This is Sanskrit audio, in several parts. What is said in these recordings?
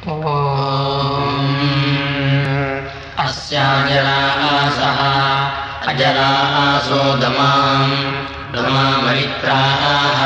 अस्याजरासः अजरासो दमामरित्राः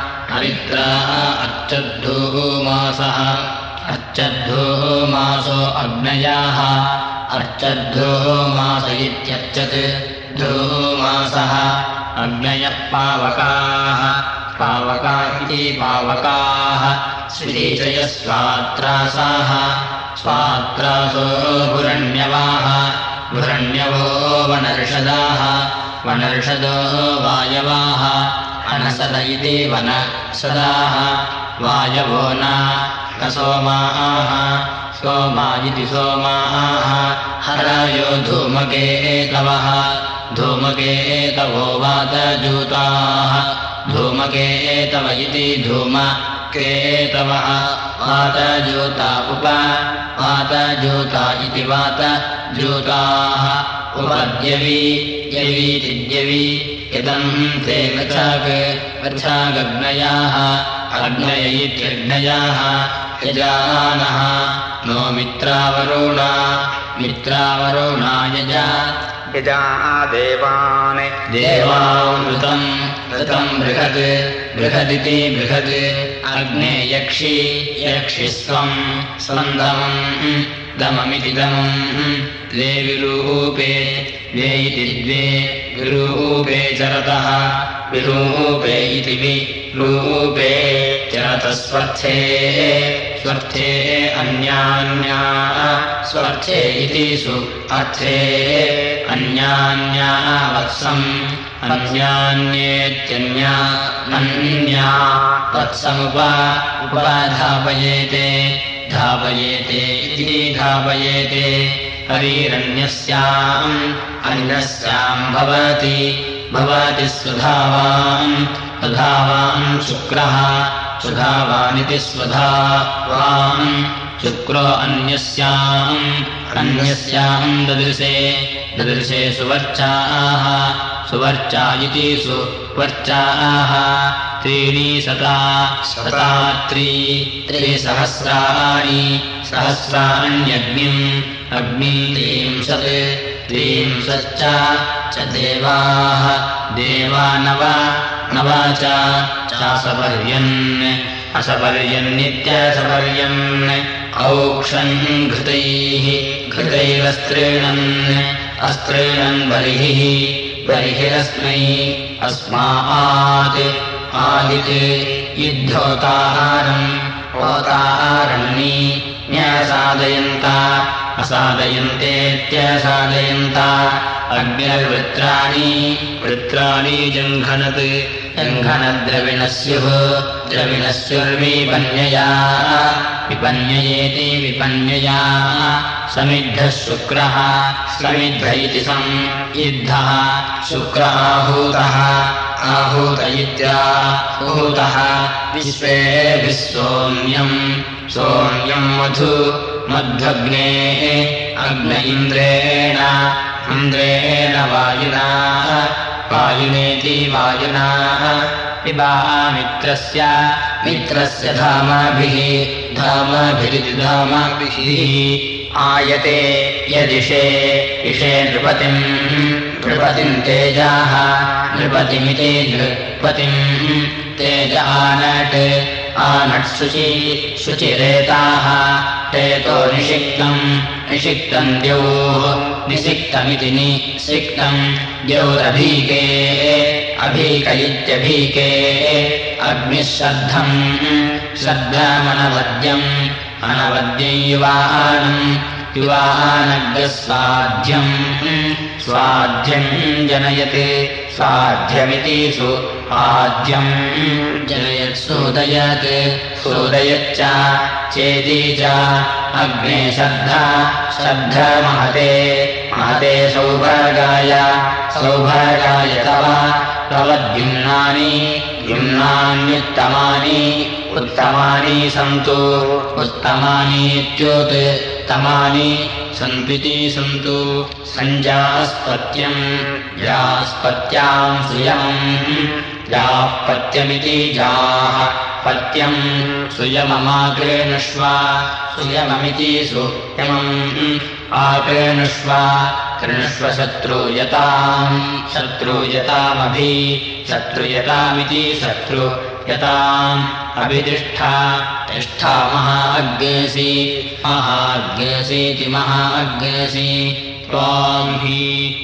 अर्चद्धूमासः अर्चद्धूमासो अग्नयाः अर्चद्धूमास इत्यर्चत् धूमासः अग्नयः पावकाः पावका इति पावकाः श्रीचयः स्वात्रासाः स्वात्रासो भुरण्यवाः भुरण्यवो वनर्षदाः वनर्षदो वायवाः अनसद इति वनसदाः वायवो न सोमाः सोमा इति सोमाः हरयो धूमकेतवः धूमकेतवो वातजूताः धूमकेतव इति धूमकेतवः वातजूता वातजूता इति वातजूताः उपद्यवी यवीतिद्यवी यदन्ते वृथागग्नयाः अग्नय इत्यग्नयाः यजानः नो मित्रावरुणा मित्रावरुणा यजा देवान् देवानृतम् ऋतम् बृहत् बृहदिति बृहत् अग्ने यक्षि यक्षिस्वम् स्वन्दमम् दममिति दमम् द्वे विरूपे द्वे इति द्वे विरूपे चरतः विरूपे इति विरूपे चरतः स्वर्थे स्वर्थे अन्यान्या स्वर्थे इति सु अर्थे अन्यान्या वत्सम् अन्यान्येत्यन्या अन्या वत्समुपधापयेते धापयेते इति धापयेते हरिरन्यस्याम् अन्यस्याम् भवति भवति सुधावान् सुधावान् शुक्रः सुधावानिति स्वधावान् शुक्रो अन्यस्याम् अन्यस्याम् ददृशे ददृशे सुवर्चाः सुवर्चा इति सुवर्चाः त्रीणि शता त्रिसहस्राणि सहस्राण्यग्निम् अग्निम् त्रींशच्च देवाः देवा नव चासपर्यन् असपर्यन्नित्यसपर्यन् औक्षन् घृतैः घृतैरस्त्रीणन् अस्त्रीणन् बर्हिः बर्हिरस्मै अस्मात् आदित् युद्धोताहारम् ओताहारण्ये न्यसादयन्त असादयन्तेत्यसादयन्त अग्निर्वृत्राणि वृत्राणि जङ्घनत् जङ्घनद्रविणस्युः द्रविणस्युर्विपन्यया विपन्ययेति विपन्यया समिद्धः शुक्रः समिद्ध इति संयुद्धः शुक्र आहूतः आहूत इत्याहूतः विश्वेभिः सोम्यम् सोम्यम् मधु मध्वग्नेः अग्न इन्द्रेण इन्द्रेण वायुना वायुनेति वायुना पिबा मित्रस्य मित्रस्य धामाभिः धामाभिरिति धामाभिः आयते यदिषे इषे नृपतिम् नृपतिम् तेजाः नृपतिमिति नृपतिम् तेज आनट् आनट् शुचिरेताः तेतो निषिक्तम् निषिक्तम् द्यौः निषिक्तमिति निषिक्तम् द्यौरभीके अभीक इत्यभीके अग्निः श्रद्धम् श्रद्धमनवद्यम् अनवद्यम् युवानम् युवानग्रः स्वाध्यम् स्वाध्यम् जनयते स्वाध्यमिति सुआध्यम् जनयत् सूदयत् सूदयच्च चेति च अग्ने श्रद्धा श्रद्धा महते महते सौभागाय सौभागाय तव द्युम्नानि द्युम्नान्युत्तमानि उत्तमानि सन्तु उत्तमानि इत्युत्तमानि सन्त्विति सन्तु सञ्जास्पत्यम् यास्पत्याम् श्रियम् यापत्यमिति जाः पत्यम् सुयममाकृणुष्व सुयममिति सुयमम् आकृणुष्व कृणुष्व शत्रुयतामभि शत्रुयतामिति शत्रुयताम् अभितिष्ठा तिष्ठा महाअग्नेसि महाअग्नेसीति महाअग्नेसि त्वाम् हि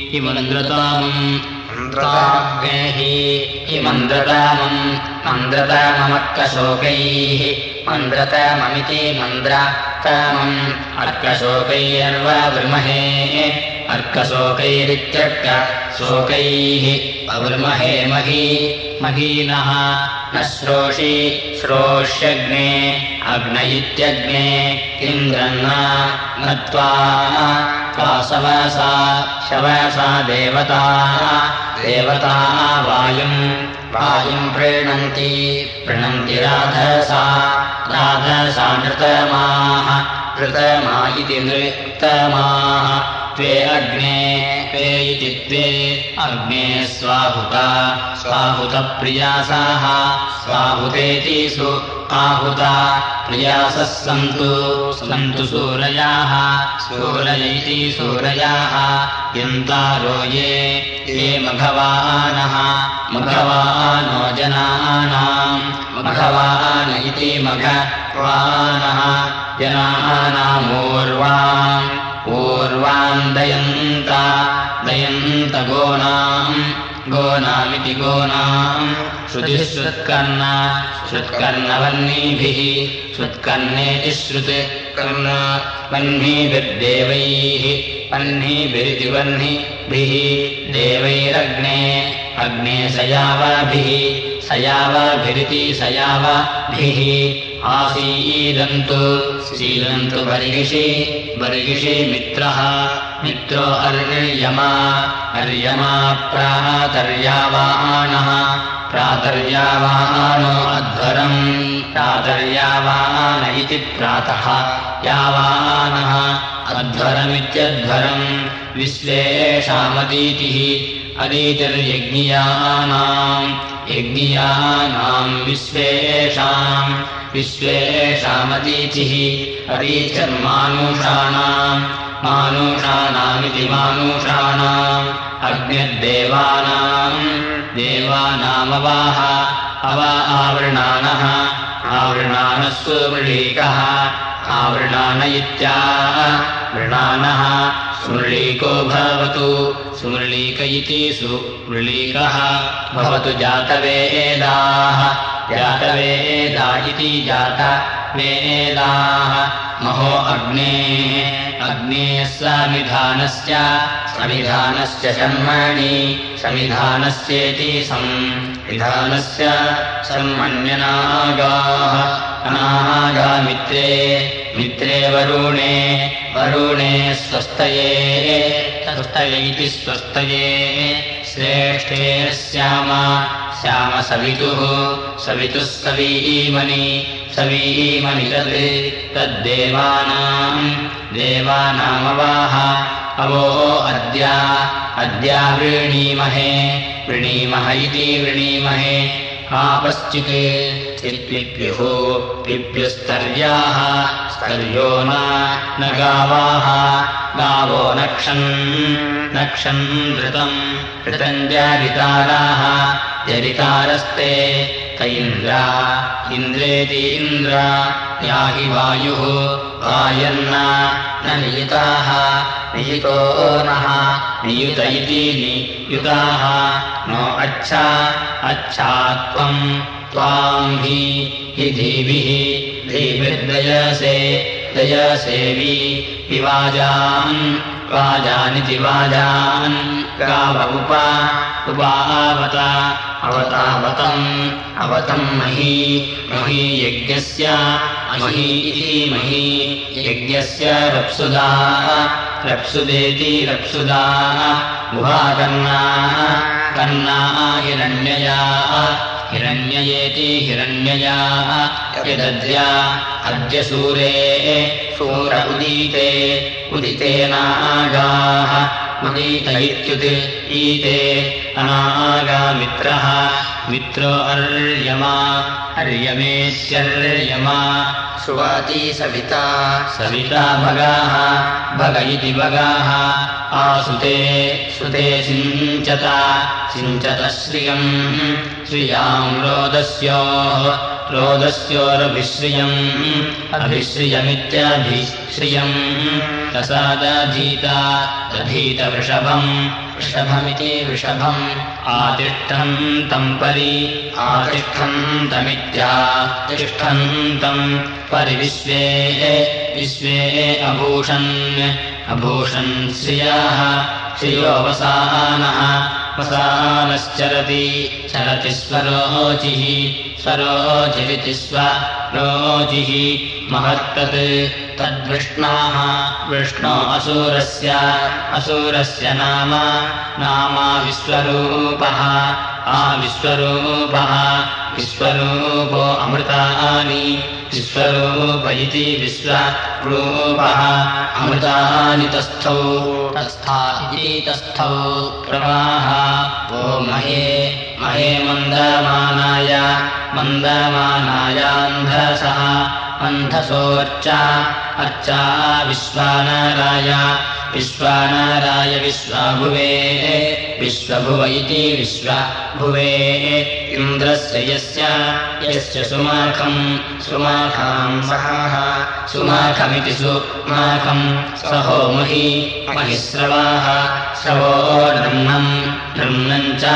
मन्द्रतामम् मन्द्रताममर्कशोकैः मन्द्रताममिति मन्द्रतामम् अर्कशोकैरन्ववृमहे अर्कशोकैरित्यर्कशोकैः अवृमहे महीनः न श्रोषि श्रोष्यग्ने अग्न इत्यग्ने इन्द्रन्ना न त्वा शवसा देवता वायुम् प्रीणन्ति राधसा नृतमा इति नृतमाः त्वे अग्ने त्वे इति त्वे अग्ने स्वाहुतप्रियासाः स्वाहुतेति आहुता प्रियासः सन्तु सूरयाः सूरयैति सूरयाः यन्तारो ये मघवानो जनानाम् मघवान इति मघवानः जनानामूर्वाम् दयन्त गोनामिति गोनाम् श्रुतिः श्रुत्कर्णवह्निभिः श्रुत्कर्णेति श्रुत्कर्ण वह्निभिर्देवैः वह्निभिरिति वह्निभिः देवैरग्ने अग्ने सयावभिरिति सयावभिः सीदन्तु बर्हिषि मित्रो अर्यमा प्रातर्यावानो अध्वरम् प्रातर्यावान इति प्रातः यावानः अध्वरमित्यध्वरम् विश्वेषामतीतिः यज्ञियानाम् विश्वेषामतीतिः मानुषाणामिति मानुषाणाम् देवानामवाह आवृणानः सुमृळीकः आवृणान इत्यावृणानः सुमृळीको भवतु सुमृळीक इति सुमृळीकः भवतु जातवेदाः इति जातवेदाः महो अग्नेः समिधानस्य समिधानस्येति संविधानस्य सम्मन्यनागाः अनागा मित्रे वरुणे स्वस्तये इति स्वस्तये श्रेष्ठे श्याम सवितुः सवीमनि तद्देवानामवाह अवो अद्या वृणीमहे इति वृणीमहे आपश्चित् पिप्युस्तर्याः स्तर्यो न गावाः गावो नक्षन् घृतम् जरिताराः जरितारस्ते इन्द्रेति इन्द्रा याहि वायुः वायन्न न नियुताः नियुतो नः नियुत इति नियुताः नो त्वाम् हि धीभिर्दयसेवी वाजानिति वाजान् गाव अवतम् मही यज्ञस्य मही इति मही यज्ञस्य रप्सुदेति रप्सुदा गुहाकर्णा हिरण्ययेति हिरण्यया यदद्या अद्य सूर उदिते नागाः उदीत इत्युदिते अनागामित्रः मित्रो अर्यमा अर्यमेत्यर्यमा सुवाती सविता सविता भगाः भग इति भगाः आसुते सुते सिञ्चता सिञ्चत श्रियम् श्रियाम् रोदस्योरभिश्रियम् अभिश्रियमित्यभिश्रियम् तसा दधीता दधीत वृषभम् वृषभमिति वृषभम् आतिष्ठन्तम् परि आतिष्ठन्तमित्यातिष्ठन्तम् परिविश्वे विश्वे अभूषन् अभूषन् श्रियाः श्रियोऽवसानः वसानश्चरति चरति स्वरोचिः स्वरोचिरिति स्वरोचिः महत्तत् तद्विष्णाः विष्णो असुरस्य नामा विश्वरूपः विश्वरूपः विश्वरूपो अमृतानि विश्वरूप इति विश्वरूपः अमृतानि तस्थौ तस्था इति तस्थौ प्रवाह वो महे मन्दमानायान्धसः अन्धसोऽर्चा अर्चा विश्वानराय विश्वाभुवे विश्वभुव इति विश्वभुवे इन्द्रस्य यस्य सुमाखम् सुमाखमिति सुमाखम् सहो महिस्रवाः श्रवो नृम्णम् च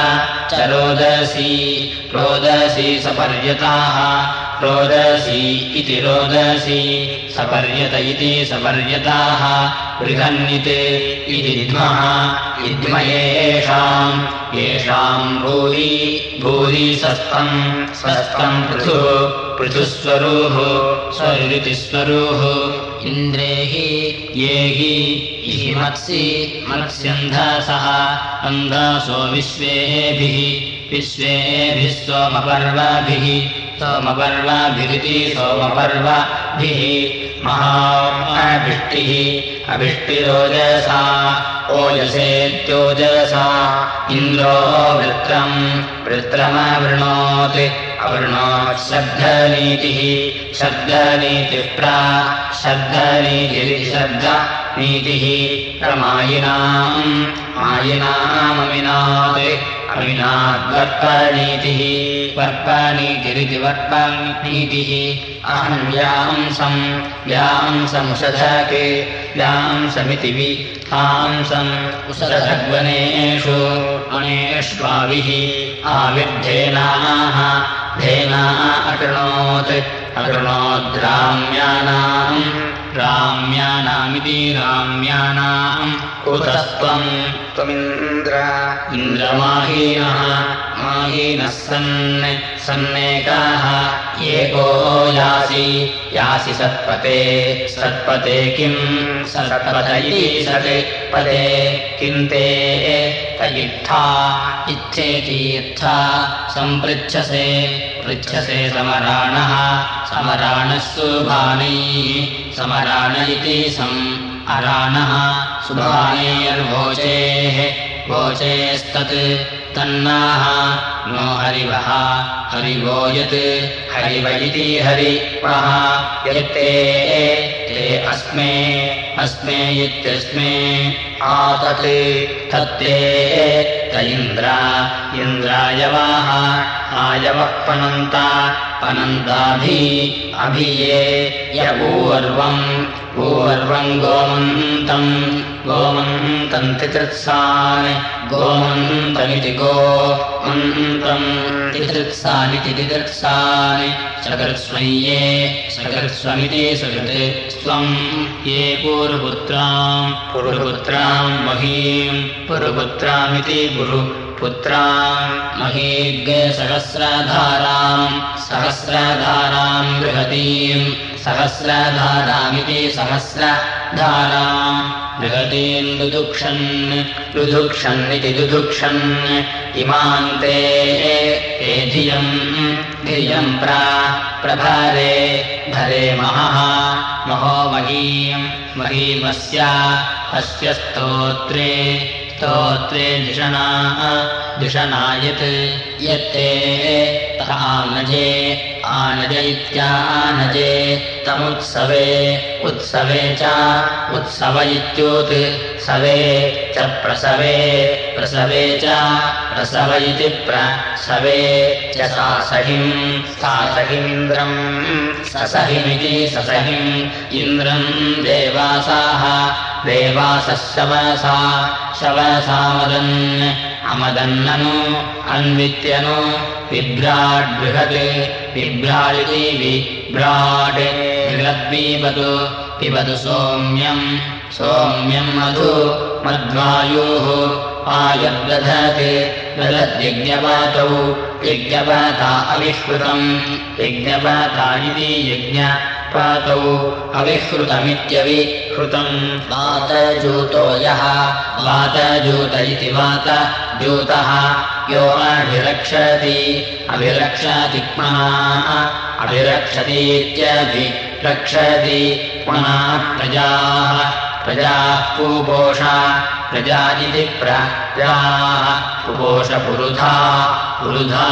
रोदसी सपर्यताः रोदसी इति रोदसी सपर्यत इति सपर्यताः बृहन्नित् इति इद्म येषाम् भूरि सस्तम् पृथुस्वरूः स्वरुरिति स्वरूः इन्द्रेः ये हि मत्स्यन्धसः अन्धसो विश्वेभिः सोमपर्वाभिरिति सोमपर्वाभिः महाभिष्टिः अभिष्टिरोजसा ओजसेत्योजसा इन्द्रो वृत्रमवृणोत् अवृणोत् शब्दनीतिः शब्दनीतिरिति शब्दनीतिः अमिनाद्वर्पणीतिः वर्पणीतिरिति वर्पणीतिः अहं व्यांसमुषधके व्यांसमिति विहांसम् उषधग्वनेषु अनेष्वाविः आविर्धेनाः धेना अकृणोद्राम्यानामिति राम्यानाम् कुतस्त्वम् इन्द्रमाहीनः सन्नेकाः एको यासि सत्पते किम् सत्पत इति सत्पते किम् ते तयित्था इच्छेति यथा सम्पृच्छसे समराणः समराण इति अराणः सुभानैर्वोचेः वोचेस्तत् तन्नाः नो हरिवः हरिवो यत् हरिव इति हरिवः यत्ते ते अस्मे इत्यस्मे आतत् तत्ते त इन्द्रायवाः आयवः पनन्ताभिये य ऊर्वम् गोमन्तम् तितृत्सान् गोमन्तमिति गोमन्तम् तितृत्सानिति तितृत्सान् सकृत्स्वय्ये सकृत्स्वमिति सकृत्स्वम् ये पुरुपुत्राम् महीम् पुरुपुत्रामिति पुरुपुत्राम् महीर्गे सहस्रधाराम् बृहतीम् सहस्रधारामिति सहस्रधाराम् बृहतीम् दुदुक्षन्निति दुदुक्षन् इमान्ते ते धियम् प्रभारे भरे महो महीमस्य अस्य स्तोत्रे धिषणा दिशनायत् यत्ते आनजे आनज इत्यानजे तमुत्सवे उत्सवे च उत्सव इत्युत्सवे च प्रसवे प्रसवे च प्रसव इति प्रसवे च सासहिम् सासहिमिन्द्रम् ससहिमिति ससहिम् इन्द्रम् देवासाः देवासः शवसा शवसामदन् अमदन्ननु अन्वित्यनु बिभ्राड्बृहत् बिभ्राडिति विभ्राड् बृहद्पीबतु पिबतु सोम्यम् सोम्यम् मधु मध्वायुः आयद्दधत् दधद्यज्ञपातौ यज्ञपाता अविश्रुतम् यज्ञपाता इति यज्ञपातौ अविश्रुतमित्यविश्रुतम् वातजूतो यः वातजूत इति वातजूतः यो अभिरक्षति अभिरक्षति पुनः अभिरक्षतीत्यभिरक्षति पुनः प्रजाः प्रजाः पूपोषा प्रजा इति प्रजाः पुपोषपुरुधा पुरुधा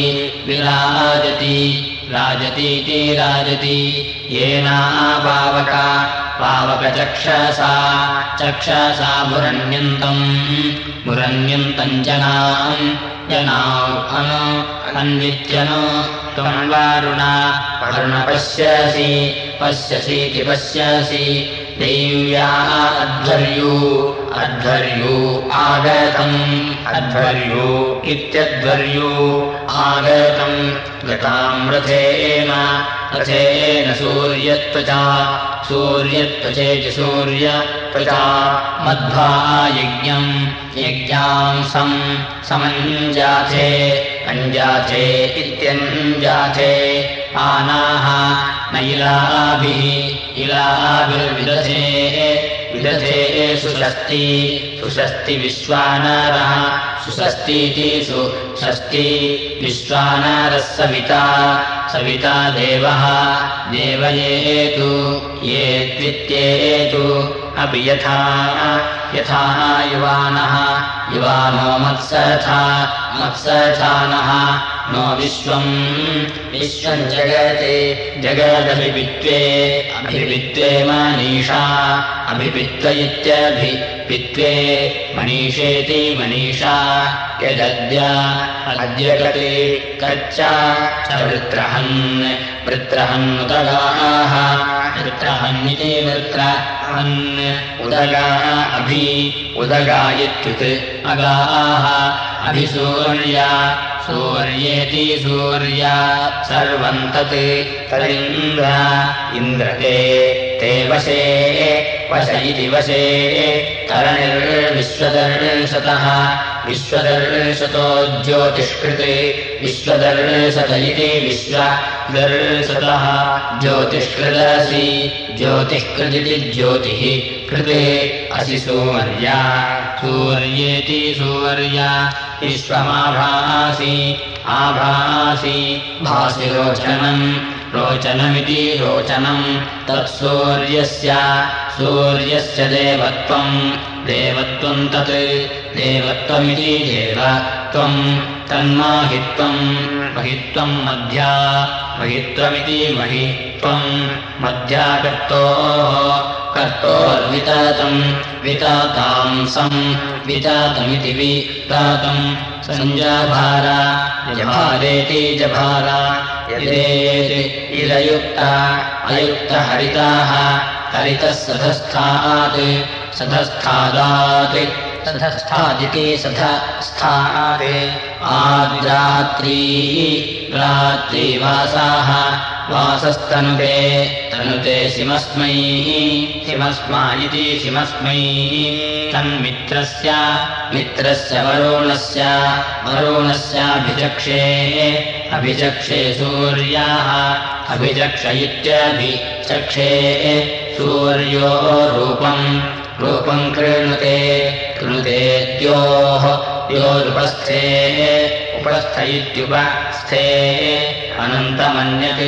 विराजति राजतीति राजति येना पावका पावकचक्षसा चक्षसा मुरण्यन्तम् मुरण्यन्तम् जनाम् जनाम् अन्वित्यनु त्वम् वारुणा वरुण पश्यसि पश्यसीति पश्यसि देव्या अध्वर्यू अध्वर्यू आगतम् अध्वर्यू इत्यध्वर्यू आगतम् गताम् रथेन रथेन सूर्यत्वचा सूर्यत्वचेति सूर्यत्वचा मध्वा यज्ञम् यज्ञांसम् समञ्जाथे अञ्जाथे इत्यञ्जाथे आनाः न इलाभिः इलाभिर्विदधे विदधे सुषस्ति सुषस्ति विश्वानरः सुषस्तीति सुषस्ति विश्वानरः सविता सविता देवः देवयेतु ये द्वित्येतु अपि यथा यथा युवानः युवानो मत्सथा मत्सथानः नो विश्वम् विश्वम् जगते जगदभिवित्वे अभिवित्वे मनीषा अभिवित्व इत्यभिवित्वे मनीषेति मनीषा यदद्य अद्य गते कच्चा च वृत्रहन् वृत्रहन्नुदगाः वृत्रहन्निति वृत्रहन् उदगा अभि उदगा इत्युत् अगाः अभिसूर्या सूर्येति सूर्या सर्वम् तत् तदिन्द्र इन्द्रते ते वशे वश इति वशे तरणिर्विश्वदर्शतः विश्वदर्शतो ज्योतिष्कृते विश्वदर्शत इति विश्वदर्शतः ज्योतिष्कृदसि ज्योतिष्कृदिति ज्योतिः कृते असि सूर्या सूर्येति सूर्या विश्वमाभासि आभासि भासि रोचनम् रोचनमिति रोचनम् तत्सूर्यस्य सूर्यस्य देवत्वम् देवत्वम् तत् देवत्वमिति देवत्वम् तन्माहित्वम् महित्वम् मध्या महित्वमिति महित्वम् मध्या कर्तोर्वितातम् वितातांसम् वितातमिति वितातम् सञ्जाभारा जभारेति जभारा यदेति इदयुक्ता अयुक्तहरिताः हरितः सधस्थात् सधस्थादात् सधस्थादिति सधस्थात् आद्रात्री रात्रिवासाः वासस्तनुते तनुते सिमस्मै सिमस्मा इति सिमस्मै तन्मित्रस्य मित्रस्य वरुणस्य वरुणस्याभिचक्षे अभिचक्षे सूर्याः अभिचक्ष इत्यभिचक्षे सूर्यो रूपम् रूपम् कृणुते कृणुते द्योः योरुपस्थे उपस्थ इत्युपस्थे अनन्तमन्यत्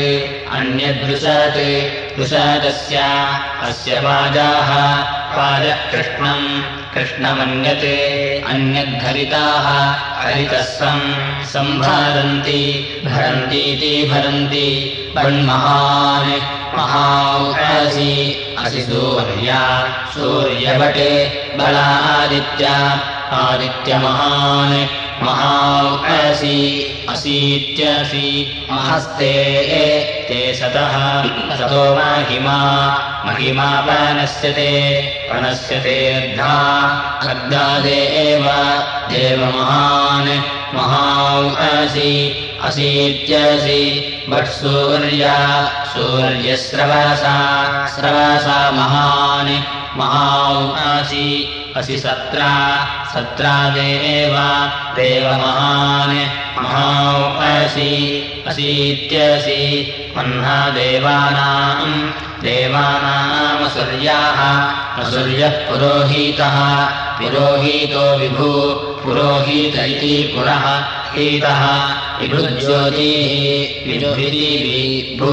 अन्यदृशत् दृशदस्य अस्य वाजाः वाजः कृष्णम् कृष्णमन्यते अन्यद्धरिताः हरितः संभरन्ति भरन्तीति भरन्ति वन्महान् महासि असि सूर्यवटे बलादित्या आदित्यमहान् महासि असीत्यसि महस्ते ते सतः सतो महिमा पनस्यते अर्धादेव देवमहान् महासि असीत्यसि सूर्यस्रवसा महान् महासि असि सत्रादेव देवमहान् महासि असीत्यसि मह्ना देवानामसुर्याः असुर्यः पुरोहितो विभू पुरोहित इति पुरः हीतः विभुज्योतिः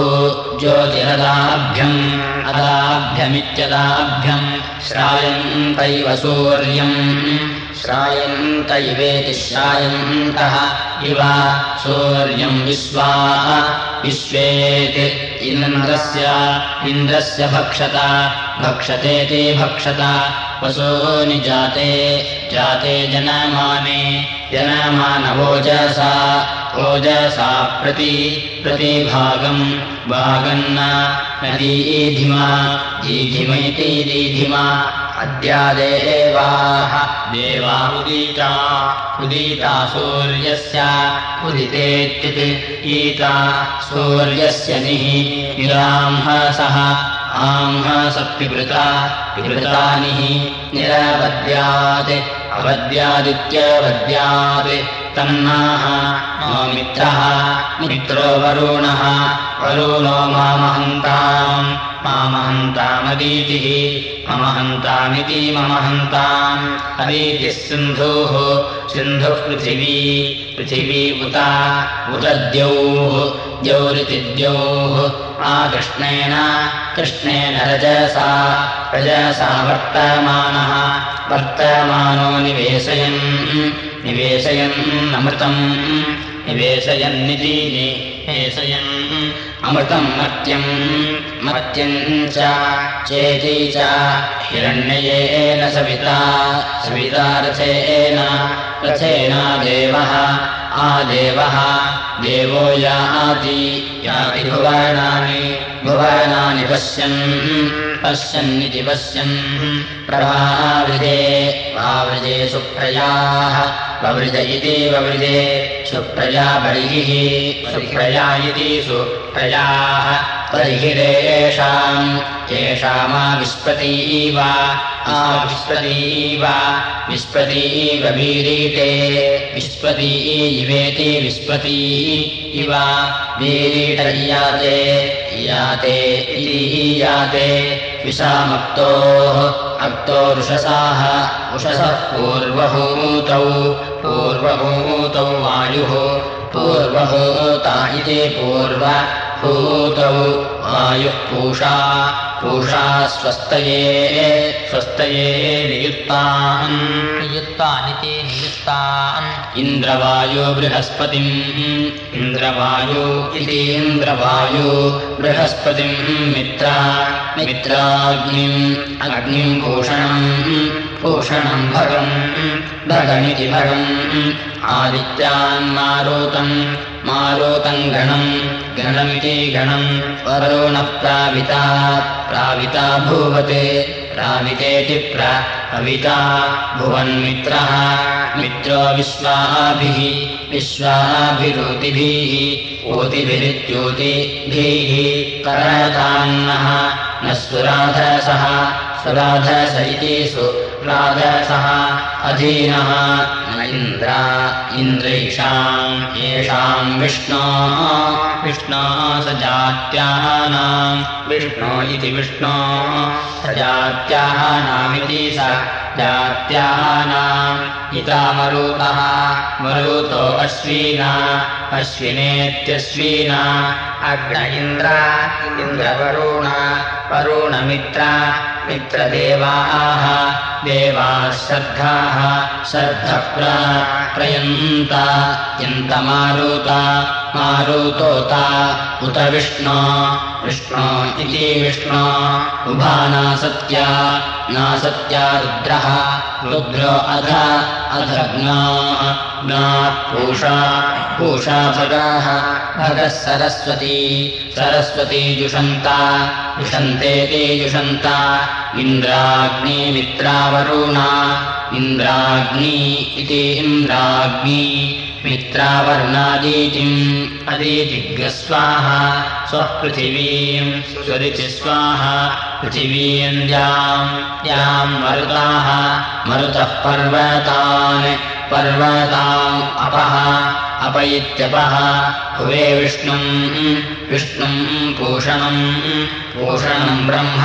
अदाभ्यमित्यदाभ्यम् श्रायन्तैव सूर्यम् श्रायन्तैवेति श्रायन्तः इव सूर्यम् विश्वेति इन्द्रस्य भक्षतेति भक्षता वसूनि जाते जनमानवोजसा प्रतिभागम् भागन्न दीधिमैति दीधिमा अद्यादेवाः देवा उदिता सूर्यस्य उदितेत्युति ईता सूर्यस्य निरांहसः आंहसप्पिवृतानिः निरवद्यात् अवद्यादित्यवद्यात् तन्नाः मित्रः मित्रो वरुणः वरुणो मामहन्तामदीतिः ममहन्तामिति ममहन्ताम् अदीतिः सिन्धुः पृथिवी उत द्यौरिति द्यौः कृष्णेन रजसा वर्तमानो निवेशयन् अमृतम् निवेशयन्निति निवेशयन् अमृतम् मर्त्यम् च चेति च हिरण्ययेन सविता रथेन देवः देवो याति भुवनानि पश्यन्निति पश्यन् वावृजे सुप्रजाः ववृज इति ववृजे सुप्रजा बर्हिः सुप्रजा इति सुप्रजाः येषामा विस्पतीव विस्पतीव वीरीटे विस्पती इवेति विस्पती इव वीरीट याते विषामक्तोः अक्तो रुषसाः उषसः पूर्वभूतौ वायुः पूर्वभूता इति पूर्वभूतौ वायुः पूषा स्वस्तये नियुक्तानिति नियुक्तान् इन्द्रवायो बृहस्पतिम् इन्द्रवायो इति इन्द्रवायो बृहस्पतिम् मित्राग्निम् भूषणम् भगमिति भगम् आदित्यान्मारुतम् गणमिति गणम् वरुणः प्राविता भूवते प्रावितेति प्रविता भुवन्मित्रः मित्रो विश्वाभिरूतिभिः ऊतिभिरित्यूतिभिः करतान्नः न सुराधसः इति सुराधसः अधीनः न इन्द्रैषाम् येषाम् विष्णो सजात्यानाम् विष्णो इति विष्णो सजात्यानामिति सजात्यानाम् इता मरुतो अश्विनेत्यश्विना अग्न इन्द्रवरुणमित्र मित्रदेवाः देवाः श्रद्धाः प्रयन्त यन्तमारुता मारुतोता उत विष्णो इति विष्णो उभानासत्या नासत्या रुद्रः रुद्रो अधग्ना पूषा भगाः भगः सरस्वती जुषन्तेति जुषन्ता इन्द्राग्नी मित्रावरुणा इन्द्राग्नी इति इन्द्राग्नी मित्रावर्णादीतिम् अदीतिग्रस्वाहा स्वः पृथिवीम् स्वरिति स्वाहा पृथिवीम् याम् मरुताः मरुतः पर्वताम् अप इत्यपः हुवे विष्णुम् पूषणम्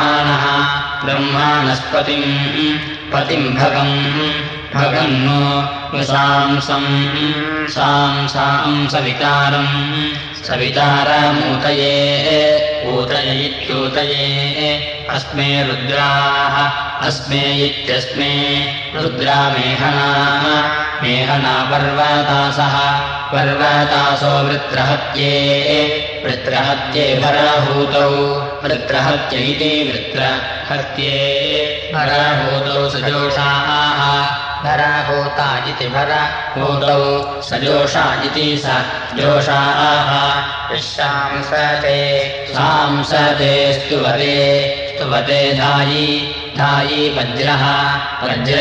ब्रह्माणस्पतिम् भगन्नो सांसम् सवितारमूतये ऊतयित्यूतये अस्मे रुद्राः अस्मे इत्यस्मे रुद्रा मेहना पर्वतासो वृत्रहत्ये भराहूतौ वृत्रहत्य इति वृत्रहत्ये भराहूतौ सजोषाः भराहूता इति भराहूतौ सजोषा इति सजोषाः सांसते स्तुवते धायी वज्रः वज्र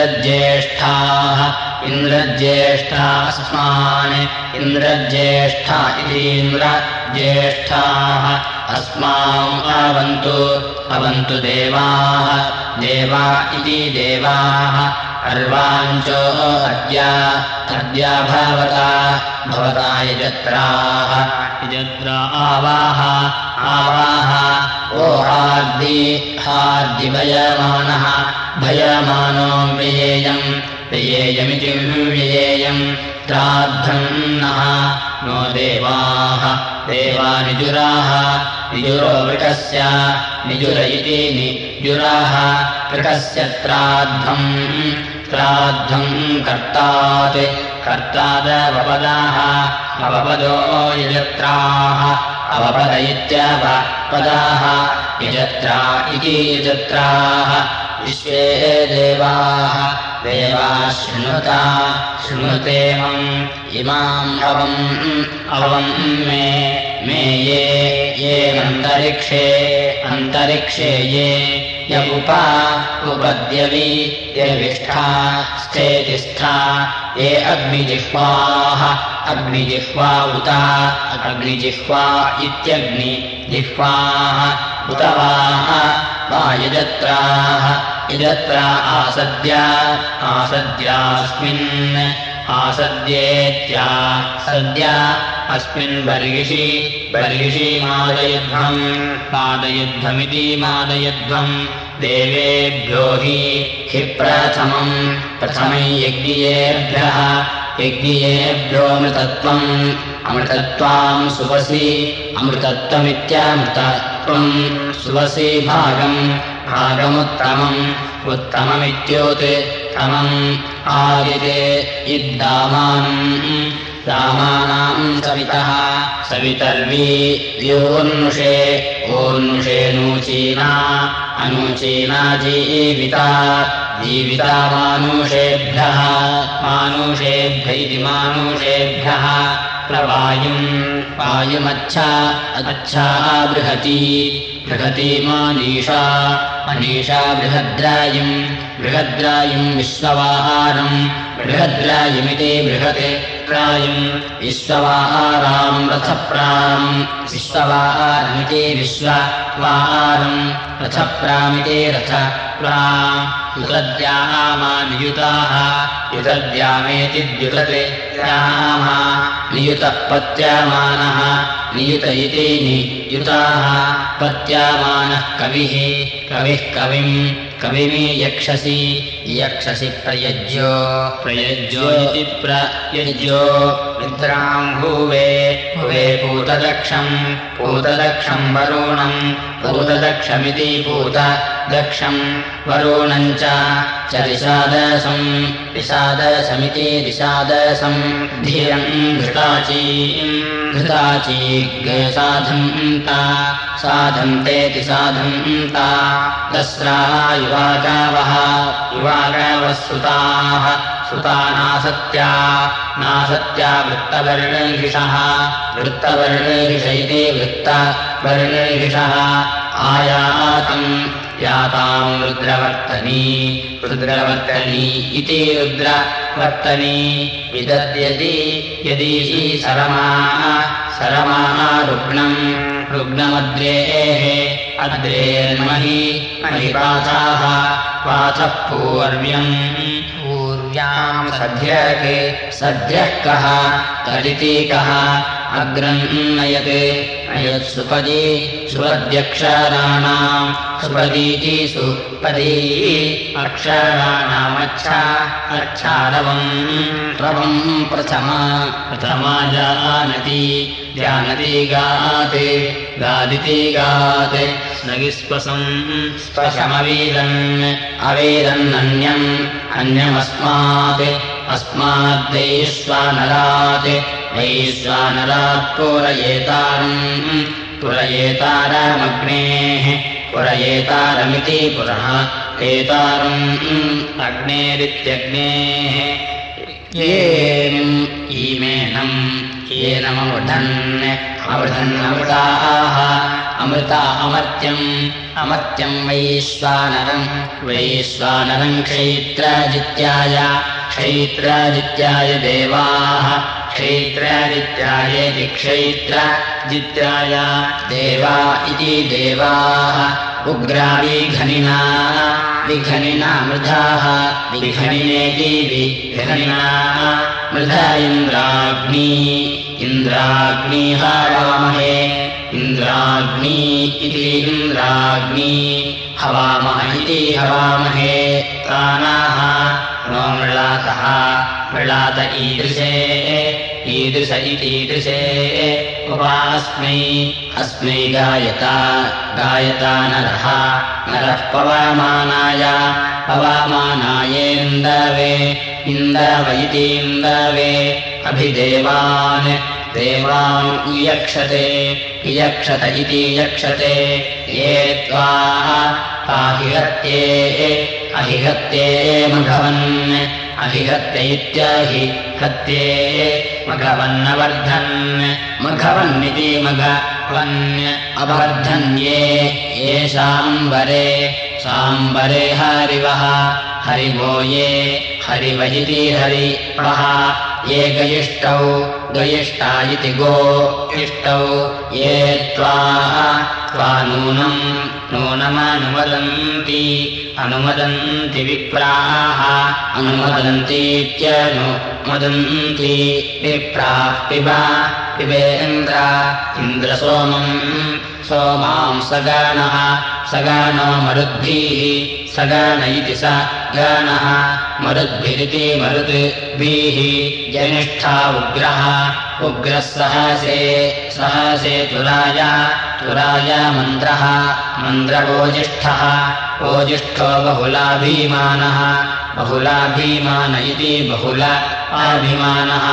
इन्द्रज्येष्ठास्मान् इन्द्रज्येष्ठा इति इन्द्रज्येष्ठाः अस्माम् अवन्तु देवाः देवा इति देवाः अर्वाञ्चो अद्य भवता यजत्राः यजत्रा आवाह ओ भयमानो व्ययेयमिति व्ययेयम् त्राद्धन्नः नो देवाः देवानिजुराः निजुरो वृकस्य निजुर इति निजुराः वृकस्य त्राद्धम् कर्तादवपदाः अवपदो यजत्राः अवपद इत्यवपदाः यजत्रा इति यजत्राः विश्वे देवाः शृणुतेमम् इमाम् अवम् मे ये अन्तरिक्षे ये य उपद्यवि यविष्ठा स्थितिष्ठा ये अग्निजिह्वा उत अग्निजिह्वा इत्यग्निजिह्वाः उत वा यजत्रा आसद्येत्या सद्या अस्मिन् बर्हिषि मादयुद्धमिति मादयुद्धम् देवेभ्यो हि प्रथमै यज्ञियेभ्यो अमृतत्वाम् सुवसि अमृतत्वमित्यमृतत्वम् सुवसि उत्तममित्योत्तमम् आदिते दामानाम् सवितः सवितर्वीयोन्नुषे नूचीना अनूचीना जीविता मानुषेभ्यः इति मानुषेभ्यः प्रवायुमच्छा बृहती मानीषा बृहद्रायुम् विश्ववाहारम् बृहद्रायुमिति बृहद्रायुम् विश्ववाहाराम् रथप्राम् विश्ववाहारमिति विश्ववाहारम् रथप्रामिति रथप्राम् युतद्यामानियुताः युतद्यामेति द्युतते यामः नियुतः पत्यामानः नियुत इति नियुताः पत्यामानः कविः कविमि यक्षसि प्रयज्यो इति प्रयज्यो निद्राम् भुवे पूतदक्षम् वरुणम् पूतदक्षमिति दक्षम् वरुणम् च दिशादसमिति दिशादसम् धीरम् घृताचीग् साधन्ता साधन्तेति साधन्ता दस्रा युवागावः सुता नासत्या वृत्तवर्णैषः इति वृत्तवर्णैषः आयातम् याताम् रुद्रवर्तनी इति रुद्रवर्तनी विदद्यति यदि सरमा रुग्णमद्रेः महिपाथाः पाथः पूर्व्याम् सद्यः कः तदिति कः अग्रन्नयत् सुपदीक्षराणाम् सुपदीति सुपदी अक्षराणामच्छारवम् प्रथमा जानति गादिति गात् अन्यमस्मात् वैश्वानरात् पुरयेतारमग्नेः पुरयेतारमिति पुरः एतारम् अग्नेरित्यग्नेः अमृता अमर्त्यम् वैश्वानरम् क्षैत्राजित्याय देवाः क्षेत्रादित्यायेति क्षैत्राजित्याय देवा इति देवाः उग्राविघनिना मृधाः विघनिनेति विघनिना मृधा इन्द्राग्नी हवामहे इन्द्राग्नी इति इन्द्राग्नी हवामः इति हवामहे तानाः नो मृळातः मृळात ईदृशे इतीदृशे अस्मै गायता नरः पवमानायेन्दवे इन्दव इति इन्दवे अभिदेवान् इयक्षत इति यक्षते ये त्वा अहिहत्ये अहिहत्य इत्यहिहत्ये मघवन्निति मघवन् अवर्धन्ये ये साम्बरे हरिवः हरिवो ये हरिवहिति हरिवः ये गयिष्ठौ गयिष्ठा इति गोयिष्ठौ ये त्वा नूनमनुमदन्ति विप्राः अनुमदन्तीत्यनुमदन्ति विप्राः सोमां सगानो सगान इति सगानः मरुद्भिरिति मरुद्भिः जनिष्ठा उग्रः सहसे तुराय मन्द्रगोजिष्ठः ओजिष्ठो बहुलाभिमान इति बहुलाभिमानः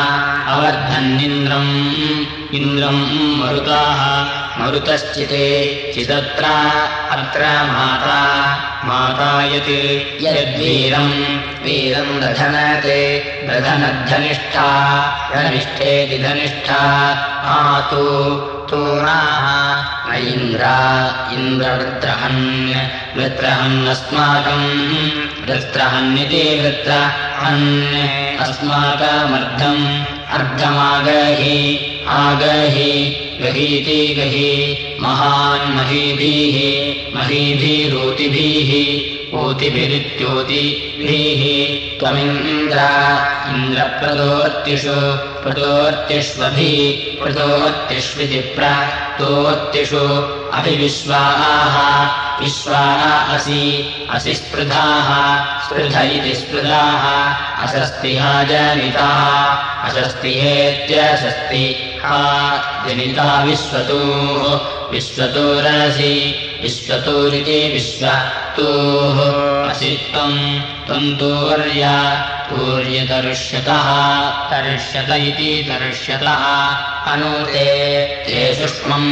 अवर्धन्निन्द्रम् मरुतश्चिते चिदत्र अत्र माता यद्वीरम् दधनते दधनद्धनिष्ठा धनिष्ठेति धनिष्ठा आतु तूनाः वृत्रहन्नस्माकम् वृत्रहन्निति वृत्रहन् अस्माकमर्धम् अर्धमागहि गहीति गहि महीभिरूतिभिः ऊतिभिरित्योतिभिः प्रतोर्तिष्वभिप्रतोर्तिष्विति प्रतोर्तिषु अभिविश्वाः असि स्पृधाः स्पृध इति स्पृधाः अशस्तिहा जनिताः अशस्तिहेत्यशस्तिहा जनिता विश्वतोरसि विश्वतूरिति विश्वतूः असि त्वम् तूर्या तूर्यतरुष्यतः तरुष्यत इति तरुष्यतः अनुते ते शुष्मम्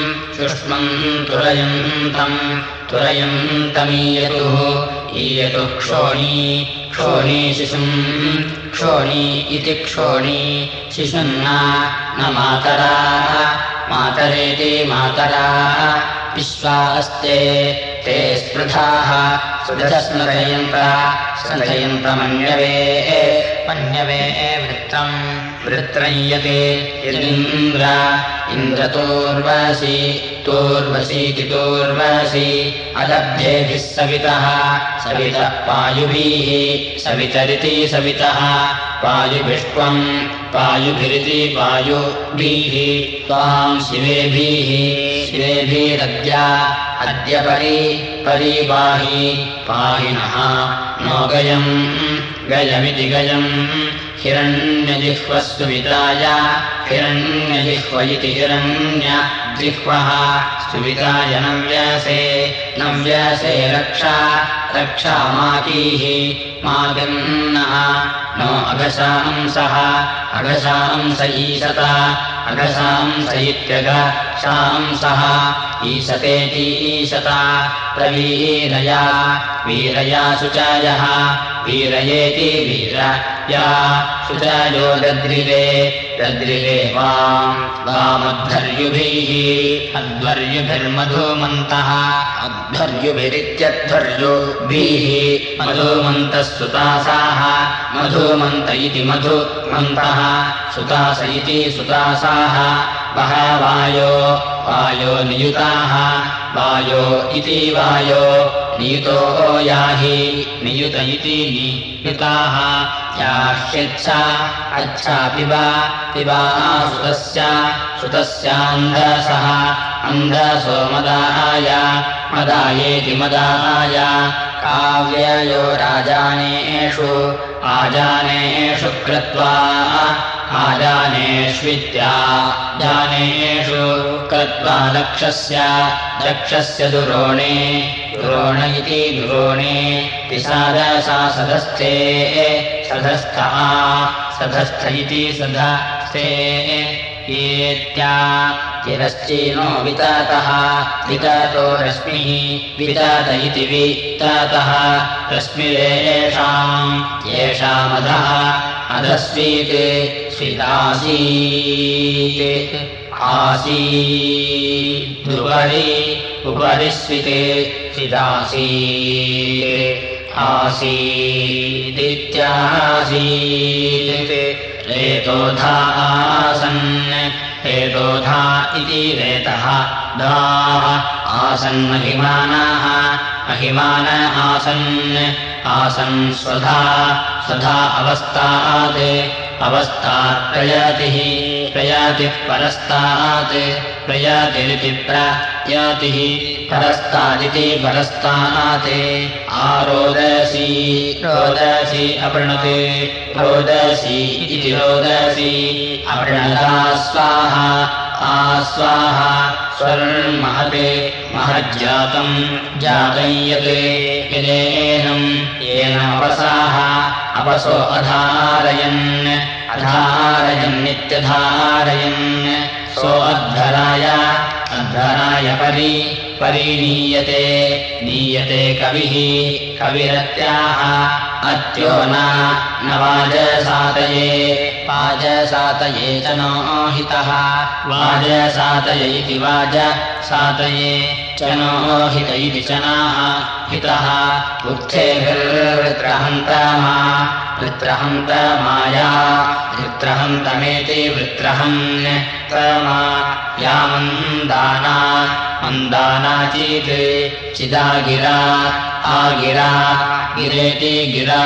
तुरयन्तमीयतुः ईयतु क्षोणी शिशुम् क्षोणी इति क्षोणी शिशुन्ना न मातरा मातरेति मातरा विश्वा अस्ते ते स्पृधाः स्मृथयन्तमन्यवे वृत्रम् यते यदिन्द्र तूर्वसीति तूर्वसि अलब्धेभिः सवितः पायुभिः सवितरिति सवितः पायुभिष्त्वम् पायुभिरिति पायुभिः त्वाम् शिवेभिरद्या अद्य पाहि नः नो गयमिति गयम् हिरण्यजिह्वस्तुविताय हिरण्यजिह्व इति हिरण्यजिह्वः स्तुविताय नव्यासे रक्षा माकीः मागन्नः नो अघशांसः अघशांस ईशत अघशांस इत्यघशांसः ईशतेति ईशत प्रवीरया वीरया शुचायः वीरयेति वीरया शुचायो दद्रिरे वामध्वर्युभिः अध्वर्युभिर्मधुमन्तः अध्वर्युभिरित्यध्वर्युभिः मधुमन्तः सुतासाः मधुमन्त इति मधुमन्तः सुतास इति सुतासाः वायो नियुताः वायो इति वायो नियुतो याहि नियुत इति नियुताः याह्यच्छा अच्छा पिबा सुतस्यान्धसः अन्धसो मदायेति मदाय काव्ययो आजानेषु कृत्वा आजानेष्वित्याजानेषु कृत्वा लक्षस्य दुरोणे इति दुरोणे तिसादसा सधस्थे सधस्थ इति सधस्थे येत्या तिरश्चीनो वितातः वितातो रश्मिः वितात इति वितातः रश्मिरेषामधः अधस्वीत् स्वितासीत् उपरि स्वितासीत् आसीदित्यासीत् रेतोधा इति रेतः धाः आसन्महिमानाः महिमान आसन् स्वधा अवस्थात् प्रयातिः परस्तात् प्रयातिरिति प्रयातिः परस्तादिति परस्तात् रोदसी अपृणते रोदसी इति रोदसी अपृणता स्वाहा स्वर्महते महज्जातम् येनापसाः अपसो अधारयन्नित्यधारयन् सो अध्वराय नीयते कविरत्याः अत्यो न वाजसातये च नो हितः वाजसातय इति वाजसातये च नो हित इति च नाः हितः वृत्रहन्तमाया वृत्रहन्तमेति वृत्रहन्तमा या मन्दाना चिदागिरा आगिरा गिरेति गिरा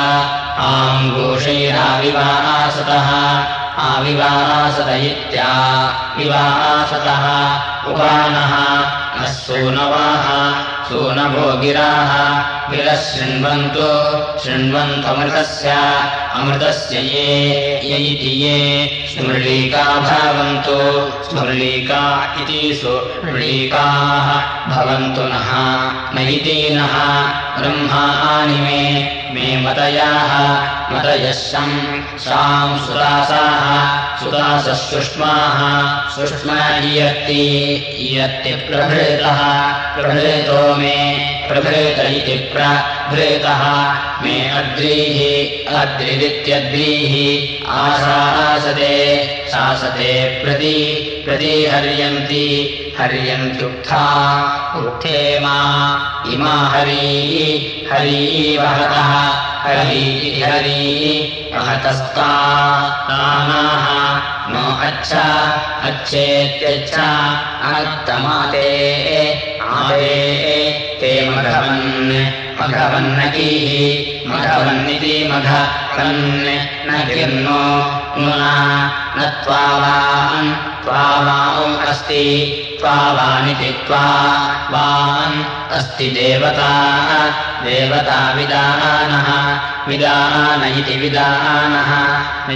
आङ्गोषैराविवासतः आविवासत इत्याविवासतः उपानः सूनवाः सूनभो गिराः गिरः शृण्वन्तमृतस्य अमृतस्य ये इति ये स्मृलीका भवन्तु स्मृलीका इति सुमृलीकाः भवन्तु नः न इति नः ब्रह्माणि मे मतयाः मतयः शां सुदासाः सुदासः सुष्माः सुष्मा इयत्ति प्रभृतः प्रभृतो मे प्रभृत इति प्रभृतः मे अद्रिरित्यद्रीः आशासते शासते प्रति हर्यन्त्युक्था उक्थेमा इमा हरी वहतः हरी वहतस्तानाः नो अच्छेत्यच्छा अत्तमाते आदे ते मघवन्नकीः मघवन्निति मघवन् न गिर्नो न त्वावान् अस्ति त्वावानिति त्वावान् अस्ति देवता विदानः विदान इति विदानः न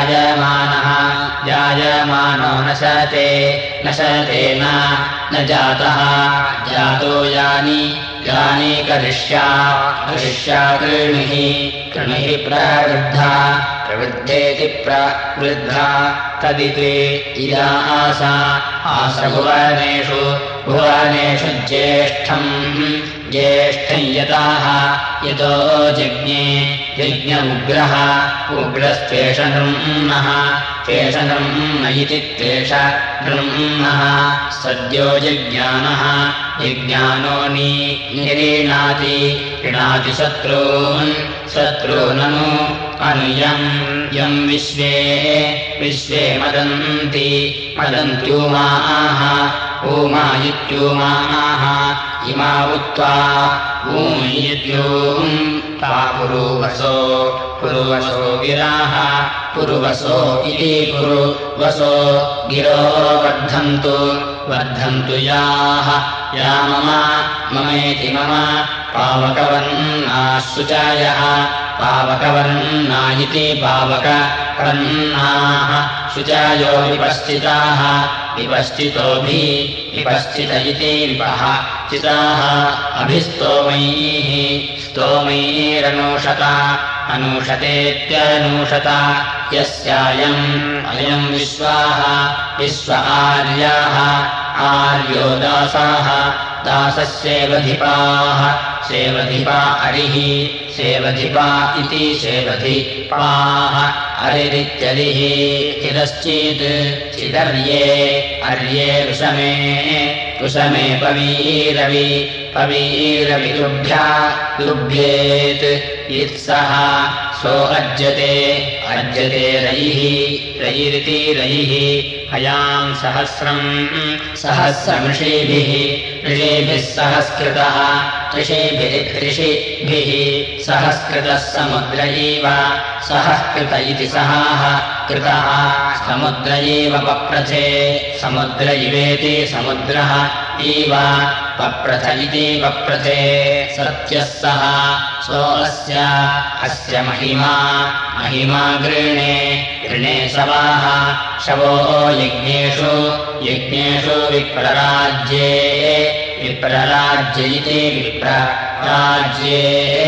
जायमानो नशते न जातः जातो यानि करिष्या कृणिः प्रवृद्धेति प्रवृद्धा तदिति इदा आस भुवनेषु ज्येष्ठम् यतो जज्ञ उग्रस्त्वेष नृम्नः इति त्वेष नृम्नः सद्यो यज्ञानो निरीणाति शत्रूननु यम् विश्वे मदन्त्यूमाः ऊमा इत्यूमाः इमा उत्वा ऊयित्यूं ता पुरुवसो गिराः पुरुवसो इति पुरुवसो गिरो वर्धन्तु या ममेति मम पावकवर्णाः शुचायः पावकवर्णा इति पावकवर्णाः शुचायो विपश्चिताः विपश्चित इति विपश्चिताः स्तोमैरनुषतेत्यनुषता यस्यायम् विश्व आर्यो दासाः दासस्येवधिपाः सेवधिपा अरिः सेवधिपा इति सेवधिपाः अरिरित्यरिः चिदर्ये वृषमे पवीरविलुभ्येत् इत्सः सो अज्यते रयिरिति रयिः हयाम् सहस्रमृषिभिः सहस्कृतः ऋषिभिः सहस्कृतः समुद्र इव सहकृत इति सहाः कृतः समुद्र इव पप्रथे समुद्र इवेति समुद्रः इव पप्रथ इति पप्रथे सत्यः सः सो अस्य महिमा गृणे शवाः शवो यज्ञेषु विप्रराज्ये इति विप्रराज्ये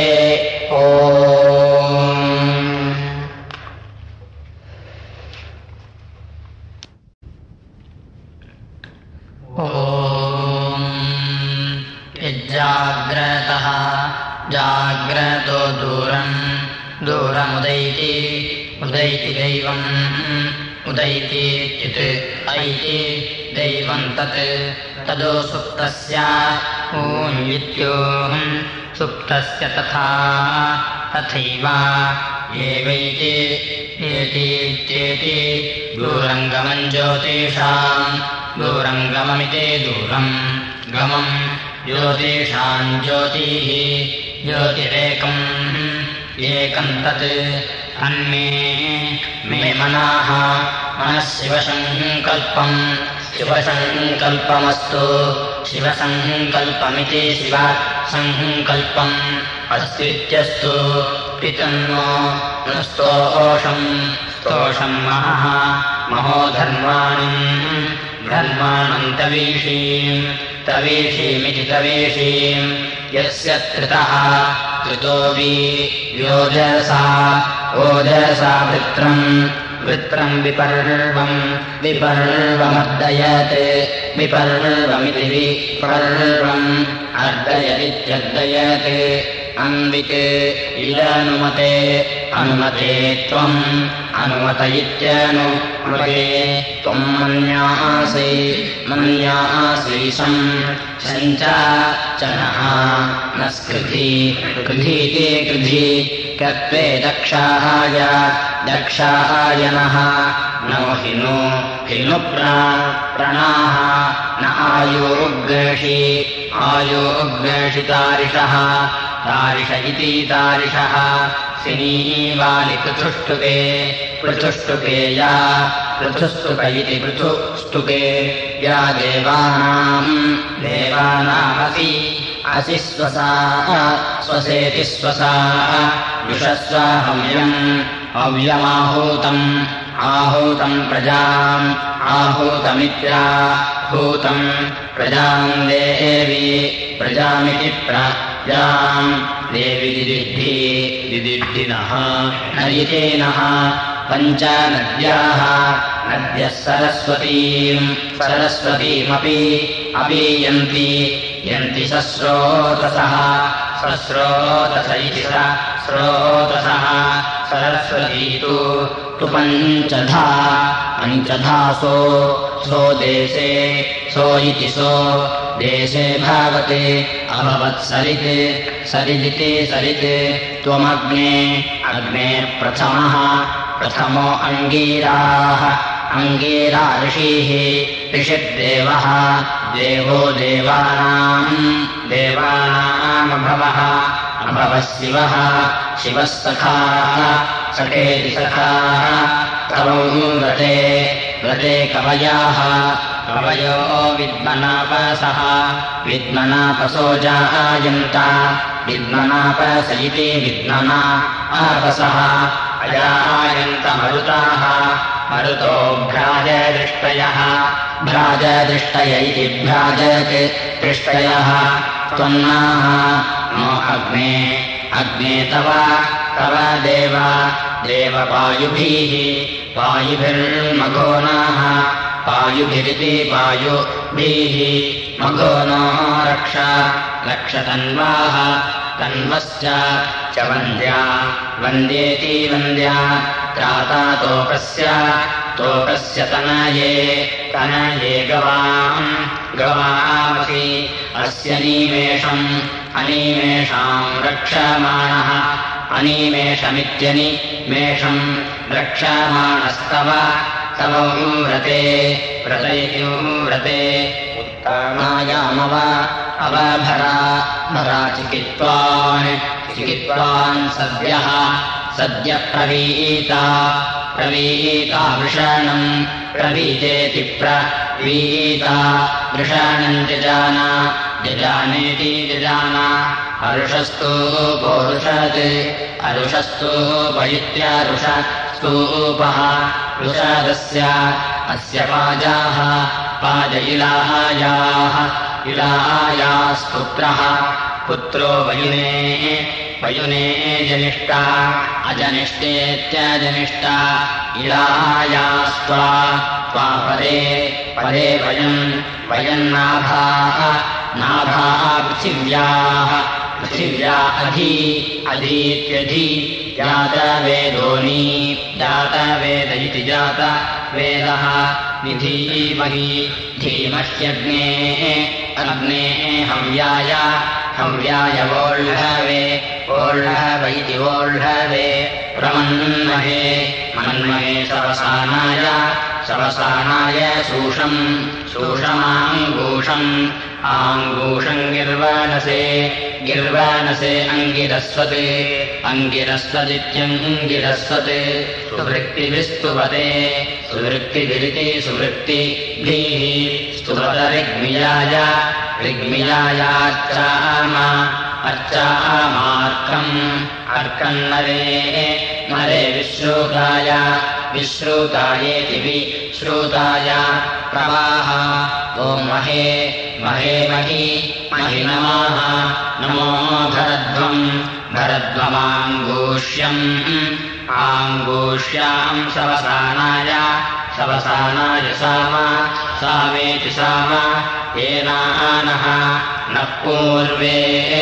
जाग्रतो दूरमुदैति दैवम् उदैति ऐति दैवम् तदो सुप्तस्य ऊञ्वित्योऽहम् सुप्तस्य तथैव एवैति एतीत्येति दूरङ्गमम् ज्योतिषाम् दूरङ्गममिति दूरम् गमम् ज्योतिषाम् ज्योतिः ज्योतिरेकम् तत् अन्मे मनः शिवसङ्कल्पमस्तु शिवसङ्कल्पमिति शिवसङ्कल्पम् अस्त्वित्यस्तु पितन्नो न स्तोषम् स्तोषम् महः महो धर्माणम् तवीषीम् तवीषीमिति तवीषीम् यस्य त्रितः कृतो योजसा ओजसा वृत्रम् विपर्वमर्दयत् विपर्वमिति विपर्वम् अर्दयदित्यर्दयत् अन्वित् इदनुमते अनुमते त्वम् अनुमत इत्यनुमते त्वम् मन्यासि शञ्चनः न स्कृधि कृधीति कृधि कत्वे दक्षाय नः नो हिनु प्रणाः न आयोग्रेषि तारिषः तारिष इति तारिषः सिनीवालि पृथुष्टुके या पृथुस्तुक इति पृथुस्तुके या देवानामसि स्वसा स्वसेति स्वसा विषस्वाहव्यमाहूतम् प्रजाम् आहूतमित्याहूतम् प्रजाम् देवी प्रजामिति प्रजाम् देवी दिदिद्धिनः नयितेनः पञ्च नद्याः सरस्वतीमपि यन्ति सस्रोतसः सस्रोतस इति स्रोतसः सरस्वती तु पञ्चधा सो देशे सो इति सो देशे भावते अभवत्सरिदिति सरित् त्वमग्ने प्रथमो अङ्गीरा ऋषिर्देवः देवो देवानामभवः शिवः सखेति सखाः तवौ व्रते कवयो विद्मनापसो जायन्त विद्मनापस इति विद्मना आपसः अजायन्त मरुताः मरुतो भ्राजदृष्टय इति भ्राजदृष्टयः त्वन्नाः नो अग्ने तव देवपायुभिर्मघोनाः पायुभिरिति पायुभिः मघोनो रक्षतन्वाः तन्वश्च च वन्द्येति वन्द्या त्राता तोकस्य तनये गवामसि अस्य अनिमेषाम् रक्षमाणः अनिमेषमित्यनिमेषम् रक्षमाणस्तव तव व्रते उत्तानायामव भरा चिकित्वान् सद्यः प्रवीता वृषणम् प्रवीतेति प्रवीता वृषणम् जजानेति जजाना अरुषस्तु पयुत्यारुषस्तूपः ऋषदस्य अस्य पाजाः पाज इलायास्पुत्रः पुत्रो वयुने जनिष्ठा अजनिष्ठेत्यजनिष्ठा इलायास्त्वा परे वयन्नाभा पृथिव्या अधीत्यधि जातवेद इति जातवेदः निधीमहि धीमह्यग्ने हव्याय वोढवे इति वोढवे प्रमन्महे शवसानाय शूषमाङ्गूषम् गिर्वाणसे अङ्गिरस्वदित्यङ्गिरस्वत् सुवृत्तिभिस्तुवते सुवृत्तिभिरिति सुवृत्तिभिः स्तुवतरिग्मियाय ऋग्मियायार्चाम अर्चामार्कम् अर्कम् नरे विश्रुताय विश्रुतायेति विश्रुताय प्रवाह ॐ महे मही नमः नमो भरद्वमाङ्गूष्यम् आङ्गूष्याम् शवसानाय सामेति साम येनानः नः पूर्वे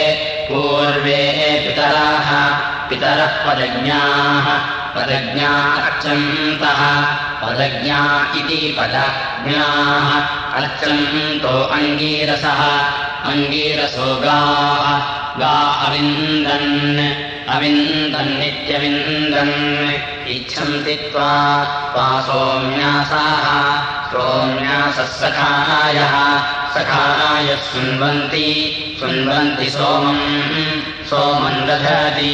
पितरः पदज्ञा अर्चन्तः पदज्ञा इति पदज्ञाः अर्चन्तो अङ्गीरसः अङ्गीरसो गा अविन्दन्नित्यविन्दन् इच्छन्ति त्वा सोम्यासाः सोम्यासः सखाय शृण्वन्ति सोमम् दधाति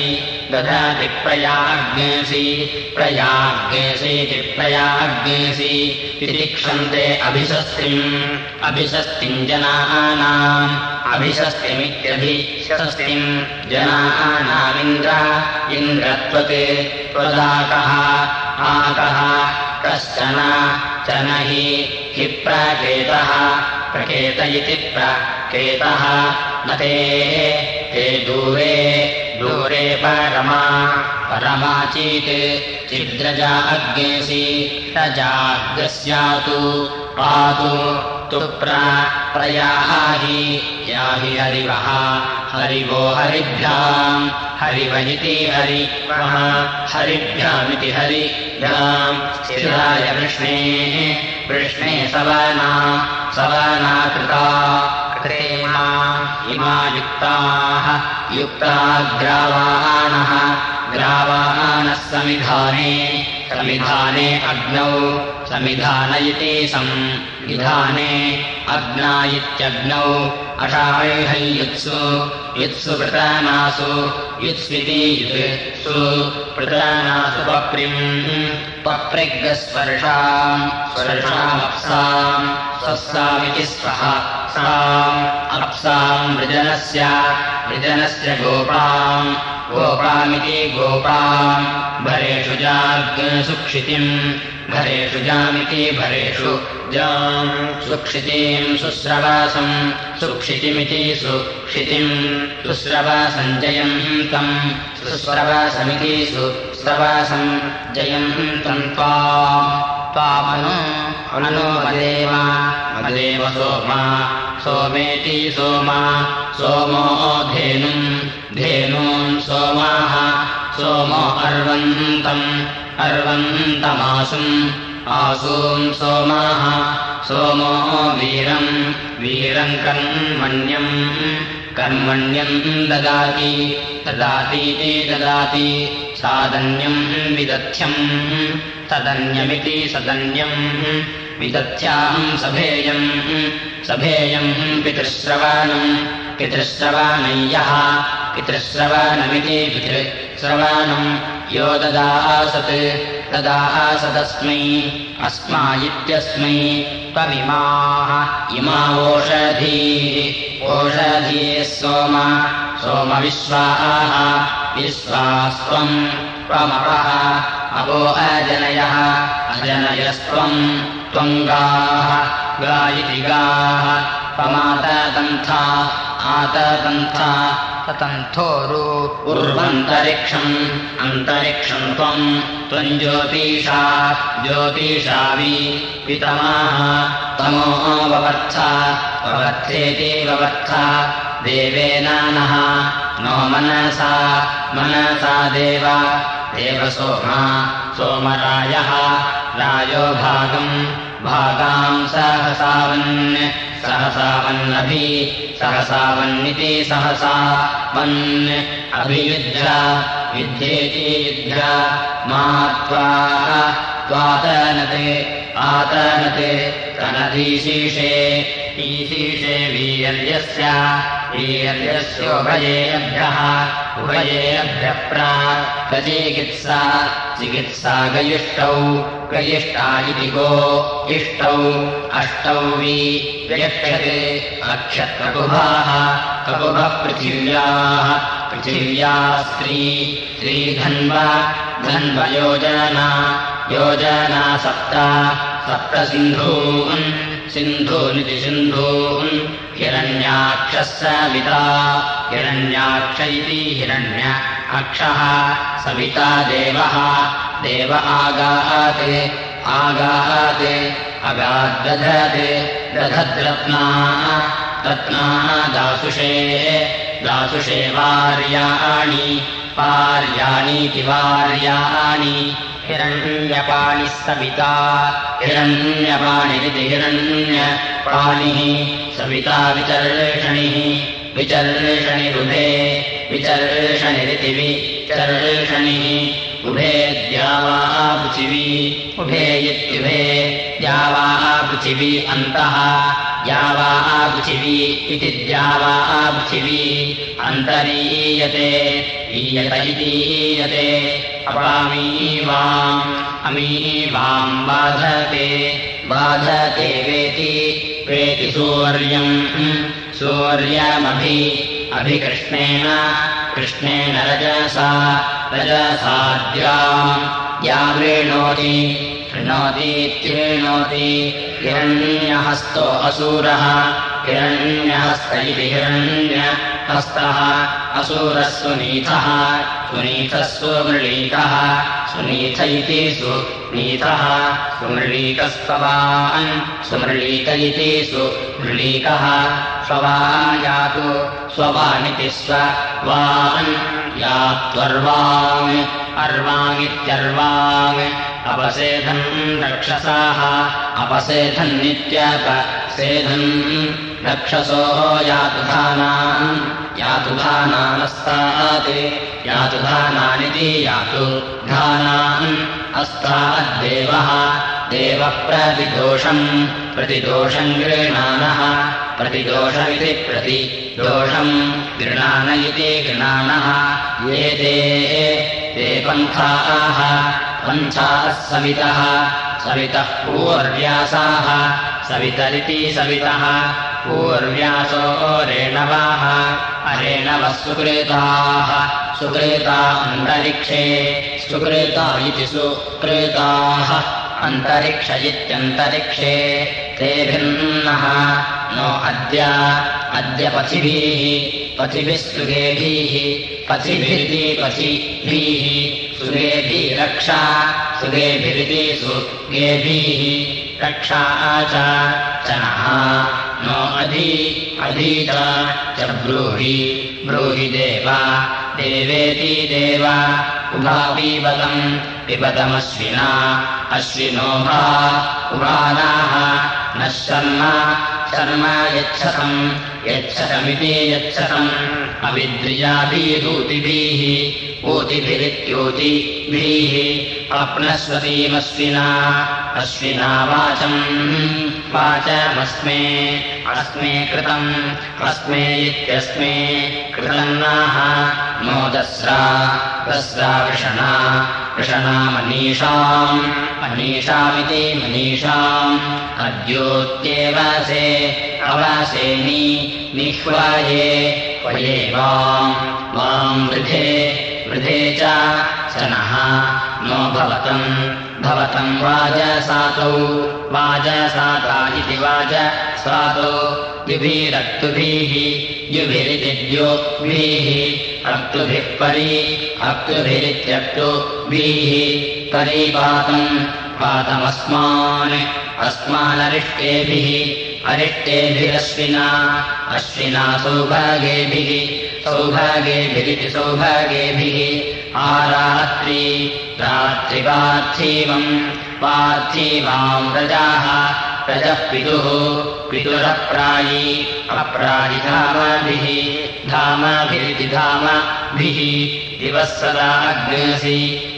प्रयाज्ञेसीति प्रयाज्ञेसी तितिक्षन्ते अभिषस्तिम् जनानाम् अभिषस्तिमित्यभिषस्तिम् जनानामिन्द्रत्वदाकः आकः कश्चन च न हि प्रकेत इति प्रकेतः न ते दूरे परमाचीत् चिद्रजा अग्नेसि रजाग्रस्यातु पातु तु प्रयाहि याहि हरिवः हरिवो हरिभ्याम् हरिवहिति हरिवः हरिभ्यामिति हरिभ्याम् स्थिराय वृष्णे सवना कृता इमा युक्ता ग्रावाणः समिधाने अग्नौ समिधान इति संविधाने अग्ना इत्यग्नौ अषायुत्सु पृतानासु युत्स्विति युत्सु पृतानासु पप्रिग्स्पर्शामप्साम् स्वस्सामिति साम् अप्साम् वृजनस्य गोपामिति गोपाम् भरेषु जाग्सुक्षितिम् भरेषु जामिति भरेषु जाम् सुक्षितिम् सुस्रवासम् सुक्षितिमिति सुक्षितिम् सुस्रवासम् जयन्तम् सुस्रवासमिति सुस्रवासम् जयन्तम् त्वामनु मदेव सोमेति सोमो धेनून् सोमाः सोमो अर्वन्तमासूम् सोमाः सोमो वीरम् कर्मण्यम् ददातीति ददाति सादन्यम् विदथ्यम् तदन्यमिति सदन्यम् विदथ्याम् सभेयम् पितृश्रवाणय्यः पितृश्रवाणमिति पितृश्रवाणम् यो ददासदस्मै अस्मा इत्यस्मै त्वमिमाः इमा ओषधीः सोमविश्वाः विश्वास्त्वम् त्वमपः अपो अजनयस्त्वम् गाः गा इति गाः त्वमाततन्था आततन्था ततन्थोरु उर्वन्तरिक्षम् त्वम् ज्योतिषावि पितमाः तमो ववर्थेति ववर्था देवेन नः नो मनसा देवसोमरायः रायो भागाम् सहसावन्निति सहसावन् अभियुध्य विध्येति युध्य मा त्वातनते तनधीशीषे वीर्यस्योभयेभ्यः उभयेभ्यः चिकित्सा गयुष्टौ व्ययिष्टा इति गो इष्टौ अष्टौ व्यक्ष्यते अक्षत्ककुभाः ककुभः पृथिव्याः पृथिव्या स्त्री धन्वा धन्वयोजना योजना सप्त सिन्धूनिति सिन्धून् हिरण्याक्षः सविता हिरण्याक्ष इति हिरण्य अक्षः सविता देवः देव आगाते अगाद्दधते दधद्रत्ना दासुषे वार्याणीति वार्याणि हिरण्यपाणिः सविता हिरण्यपाणिरिति हिरण्यपाणिः सविता विचर्षणिरुभे विचर्षणिरिति विचर्षणिः उभे द्यावा पृथिवी उभे इत्युभे द्यावा पृथिवी अन्तः द्यावा पृथिवी इति द्यावा पृथिवी अन्तरीयते ईयत इति ईयते अमीवाम् बाधते वेति सूर्यमभिकृष्णेन रजसाद्यावृणोति कृणोतीत्यृणोति हिरण्यहस्तो असुरः हिरण्यहस्त इति हिरण्यहस्तः असुरः सुनीतः सुमृळीकः सुनीत इति सुनीतः सुमृळीकस्तवान् सुमृळीक इति सुमृळीकः स्ववान् यातु स्ववानिति स्ववान् यात्वर्वाङ् अर्वाङ्गित्यर्वाङ् अपसेधन् रक्षसाः अपसेधन्नित्यपसेधन् रक्षसो यातु धानानस्तात् यातु धानानिति यातु धानान् अस्ताद्देवः देवः प्रतिदोषम् गृह्णानः प्रतिदोषमिति प्रतिदोषम् गृह्णान इति गृह्णानः ये ते पन्थाः सवितः पूर्व्यासाः सवितरिति सवितः पूर्व्यासो रेणवाः अरेणवः सुकृता अन्तरिक्षे सुकृता इति सुकृताः अन्तरिक्ष इत्यन्तरिक्षे ते भिन्नः नो अद्य पथिभिः पथिभिरिति पथिभिः सुगेभिरक्षा सुगेभिरिति सुगेभिः रक्षा च नः नो अधीत च ब्रूहि देवेति देव पिबतमश्विना अश्विनोभा उभानाः नः शर्म यच्छतमिति यच्छतम् अविद्रियाभिरूतिभिः ऊतिभिरित्यूतिभिः अप्नस्वतीमश्विना अश्विना वाचमस्मे कृतम् अस्मे इत्यस्मे कृतम् नाः नो दस्रा वृषणा मनीषामिति मनीषाम् अद्योत्येवसे अवासेनि निह्वाये वये वाम् वृधे च नः नो भवतम् वाजसाता इति वाजसातो युभिरक्तुभिः युभिरिति द्योभिः अक्तुभिः अक्तुभिरित्यक्तुभिः अस्मानरिष्टेभिः अरिष्टेभिरश्विना सौभागेभिरिति सौभागेभिः पार्थिवाम् रजः पितुरप्रायी धामाभिरिति धामाभिः दिवः सदा अग्नेऽसि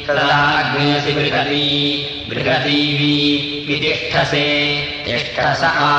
बृहतीवी वितिष्ठसे तिष्ठस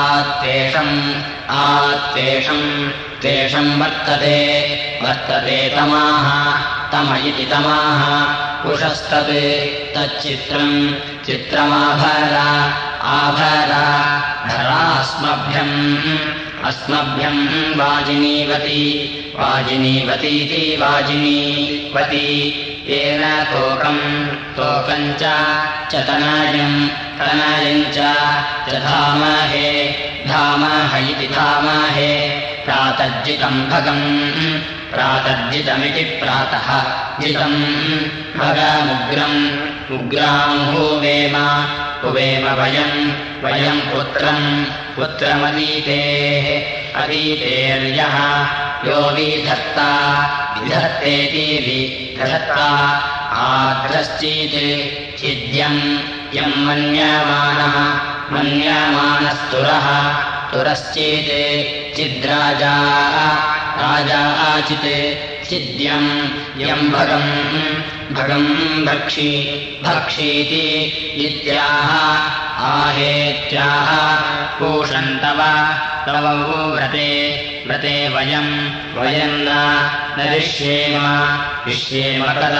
आत्तेषम् वर्तते तमाः तम इति तमाः कुशस्तत् तच्चित्रम् चित्रमाभरा आभरा धरास्मभ्यम् अस्मभ्यम् वाजिनीवती वाजिनीवतीति वाजिनीवती येन तोकम् तोकम् च तनयम् तनयम् च धामहे धामह इति धामहे प्रातज्जितम् भगम् प्रातज्जितमिति प्रातः जितम् भगमुग्रम् उग्राम् हुवेम हुवेम वयम् पुत्रम् पुत्रमदीतेः अदीतेर्यः यो विधत्ता विधत्तेति विधत्ता आद्रश्चित् चिद्यम् यम् मन्यमानः मन्यमानस्तुरः तुरश्चित् चिद्राजा राजा चित् चिद्यम् यम् भगम् भगम् भक्षि भक्षीति इत्याह आहेत्याह पूषन्तव तव व्रते व्रते वयम् न विश्येम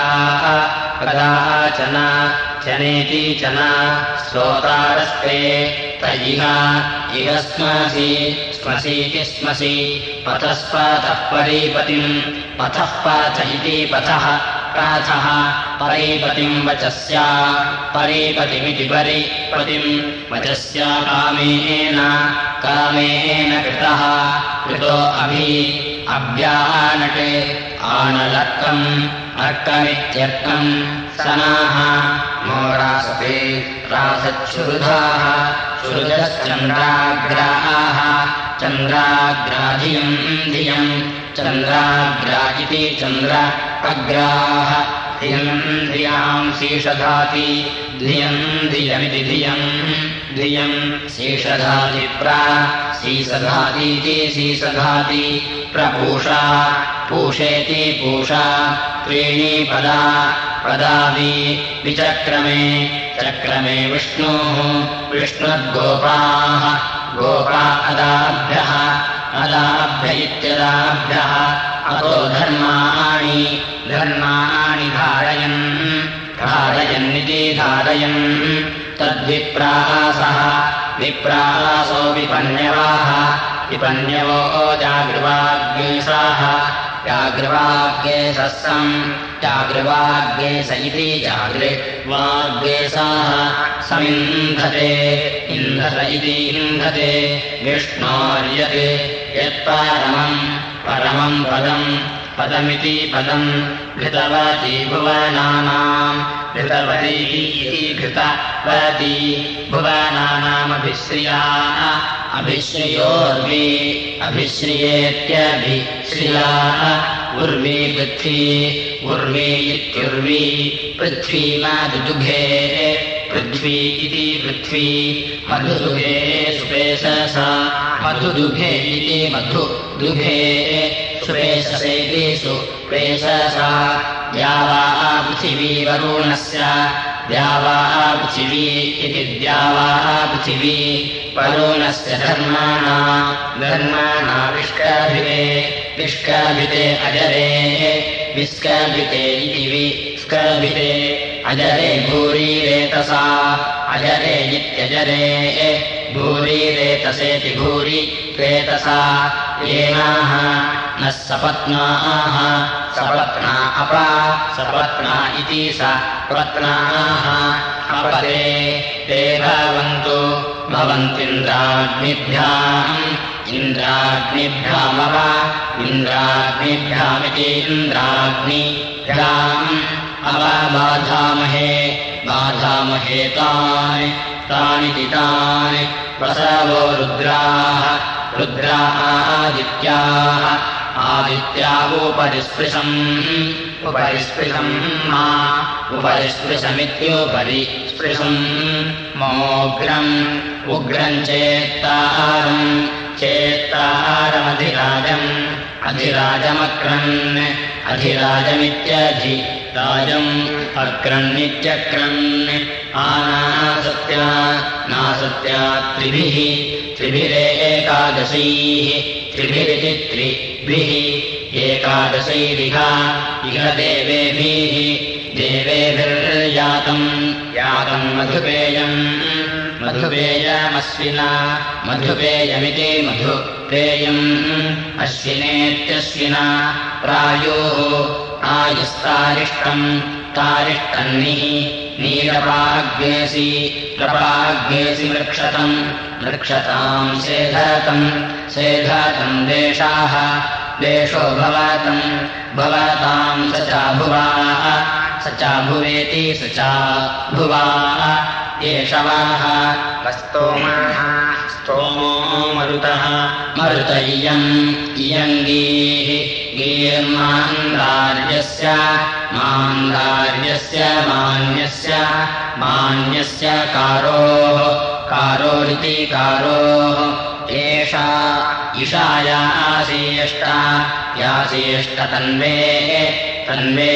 कदाचन चनेति चन स्तोतारस्ते तयिह इह स्मसीति स्मसि पथस्पथः परीपतिम् पथः पथ इति पथः प्राथः परीपतिम् वचस्या परीपतिमिति परीपतिम् वचस्या कामेन कृतः कृतो अभ्यानटे आनलर्कम् अर्कमित्यर्कम् सनाः मोरासते रासच्छुरुधाः शुरुधश्चन्द्राग्राः चन्द्राग्राधियम् धियम् चन्द्राग्राजिति चन्द्र अग्राः धियम् धियाम् शीषधाति धियम् धियमिति धियम् शीषधाति शीसधातीति शीसधाति प्रपूषा पूषेति पूषा त्रीणि पदाविचक्रमे चक्रमे विष्णुः विष्णुर्गोपाः गोपा अदाभ्यः अदाभ्य इत्यदाभ्यः अतो धर्माणि धारयन्निति धारयन् तद्विप्रासः विप्रासो विपन्यवाः विपन्यवो जागृवाग्गेशाः जागृवाग्गेशस्सम् जागृवाग्गेश इति जागृवाग्गेशाः समिन्धते इन्धत इति इन्धते विष्णोर्यत् यत्परमम् पदमिति पदम् घृतवती भुवनानाम् घृतवती इति घृतवती भुवनानामभिश्रिया अभिश्रियोर्वी अभिश्रियेत्यभिश्रिया उर्वी उर्वी इत्युर्वी पृथ्वी मधुदुघे पृथ्वी इति पृथ्वी मधुदुघे सुपेशसा मधुदुघे इति मधुदुघे सुपेशसेति सुपेशसा द्यावा पृथिवी वरुणस्य द्यावा पृथिवी इति द्यावा पृथिवी वरुणस्य धर्माणा विष्कभिते अजरे विस्कभिते इति विस्कभिते अजरे भूरिरेतसा अजरे इत्यजरे भूरिरेतसेति भूरि रेतसा येनाः नः सपत्नाः सपत्ना सपत्ना इति सपत्नाः अपरे ते भवन्तीन्द्राग्निभ्याम् इन्द्राग्निभ्यामव इन्द्राग्निभ्यामिति इन्द्राग्निभ्याम् बाधामहे तानिति तानि प्रसवो रुद्रा आदित्यावोपरिस्पृशम् उपरिस्पृशमित्युपरिस्पृशम् मोग्रम् उग्रम् चेत्तारमधिराजम् अधिराजमक्रन् अधिराजमित्यधिराजम् अक्रन्नित्यक्रन् नासत्या त्रिभिरेकादशैः त्रिभिरिति त्रिभिः एकादशैरिह इह देवेभिर्यातम् यातम् मधुपेयम् मधुपेयमश्विना मधुपेयमिति मधुपेयम् अश्विनेत्यश्विना प्रायुः आयुस्तारिष्टम् तारिष्टन्निः नीरपाग्नेसि रपाग्नेसि वृक्षतम् वृक्षताम् सेधतम् सेधतम् देशाः देशो भवतम् भवताम् स च भुवा स च भुवेति स च भुवा येषवाः स्तोमः स्तोमो मरुतः मरुत इयम् इयङ्गीः गीर्मान्दार्यस्य मान्दार्यस्य मान्यस्य मान्यस्य कारोः कारोरिति कारोः एषा इषायासीष्टा यासीष्टतन्वे तन्वे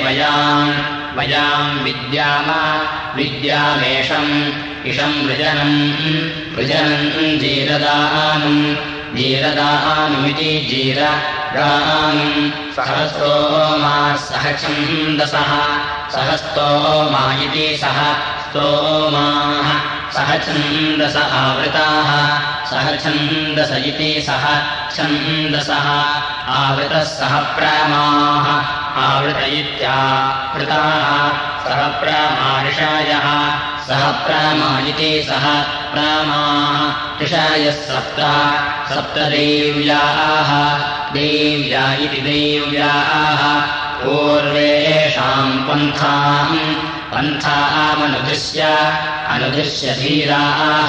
वयाम् विद्याम विद्यामेषम् इषम् वृजनम् वृजनम् जीरदानम् जीरदानुमिति जीरदानुम् सहस्तोमा सह छन्दसः सहस्तोमा इति सह स्तोमाः सह छन्दस आवृताः सह छन्दस इति सह छन्दसः आवृतः सह प्रामाः आवृत इत्यावृताः सह प्रामाऋषायः सह प्रमा इति सह प्रामाः ऋषायः सप्त सप्त देव्याः देव्या इति देव्याः पूर्वेषाम् पन्थाम् पन्थामनुदृश्य अनुदृश्य धीराः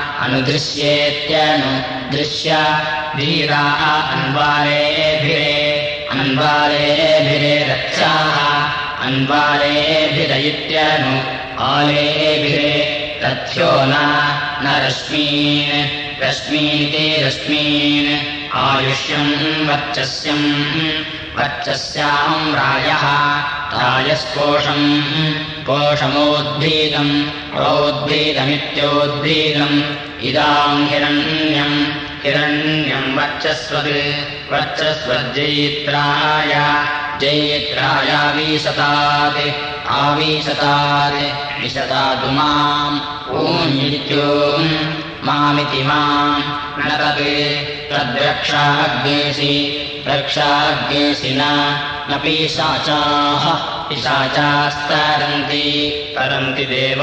अनुदृश्येत्यनुदृश्य धीराः अन्वारेभिरे रक्षाः अन्वारेभिरयित्यनु आलेभिरे तथ्यो न रश्मीन् रश्मीनिति रश्मीन् आयुष्यम् वर्चस्याम् रायः रायस्पोषम् पोषमोद्भीदम् औद्भीदमित्योद्भीदम् इदाम् हिरण्यम् वर्चस्वज्जयित्राय जयित्रायावीशतात् आवीशतात् विशतादु माम् ऊञ्जित्योम् मामिति माम् न तद्रक्षाग्नेसि रक्षाग्नेसि न पिशाचास्तरन्ति तरन्ति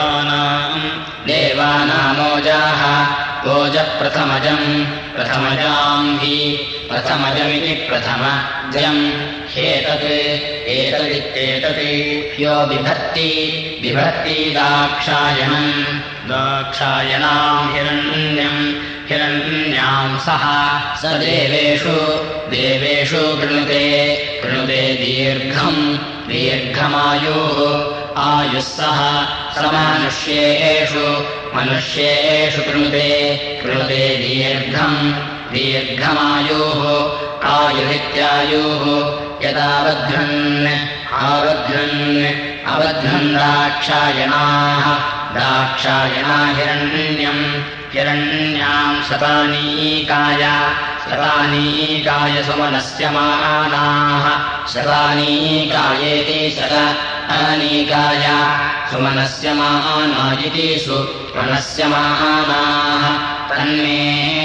देवानामोजाः ओजः प्रथमजाम् हि प्रथमजमिति प्रथमजम् ह्येतदित्येतत् ह्यो बिभर्ति दाक्षायणाम् हिरण्याम् सह स देवेषु कृणुते दीर्घमायुः आयुः सह मनुष्येषु कृणुते दीर्घमायुः आयुरित्यायुः यदावध्वन् दाक्षायणा हिरण्याम् शतानीकाय सुमनस्यमानाः शतानीकायेति शतानीकाय सुमनस्यमानायिति सुमनस्यमानाः तन्मे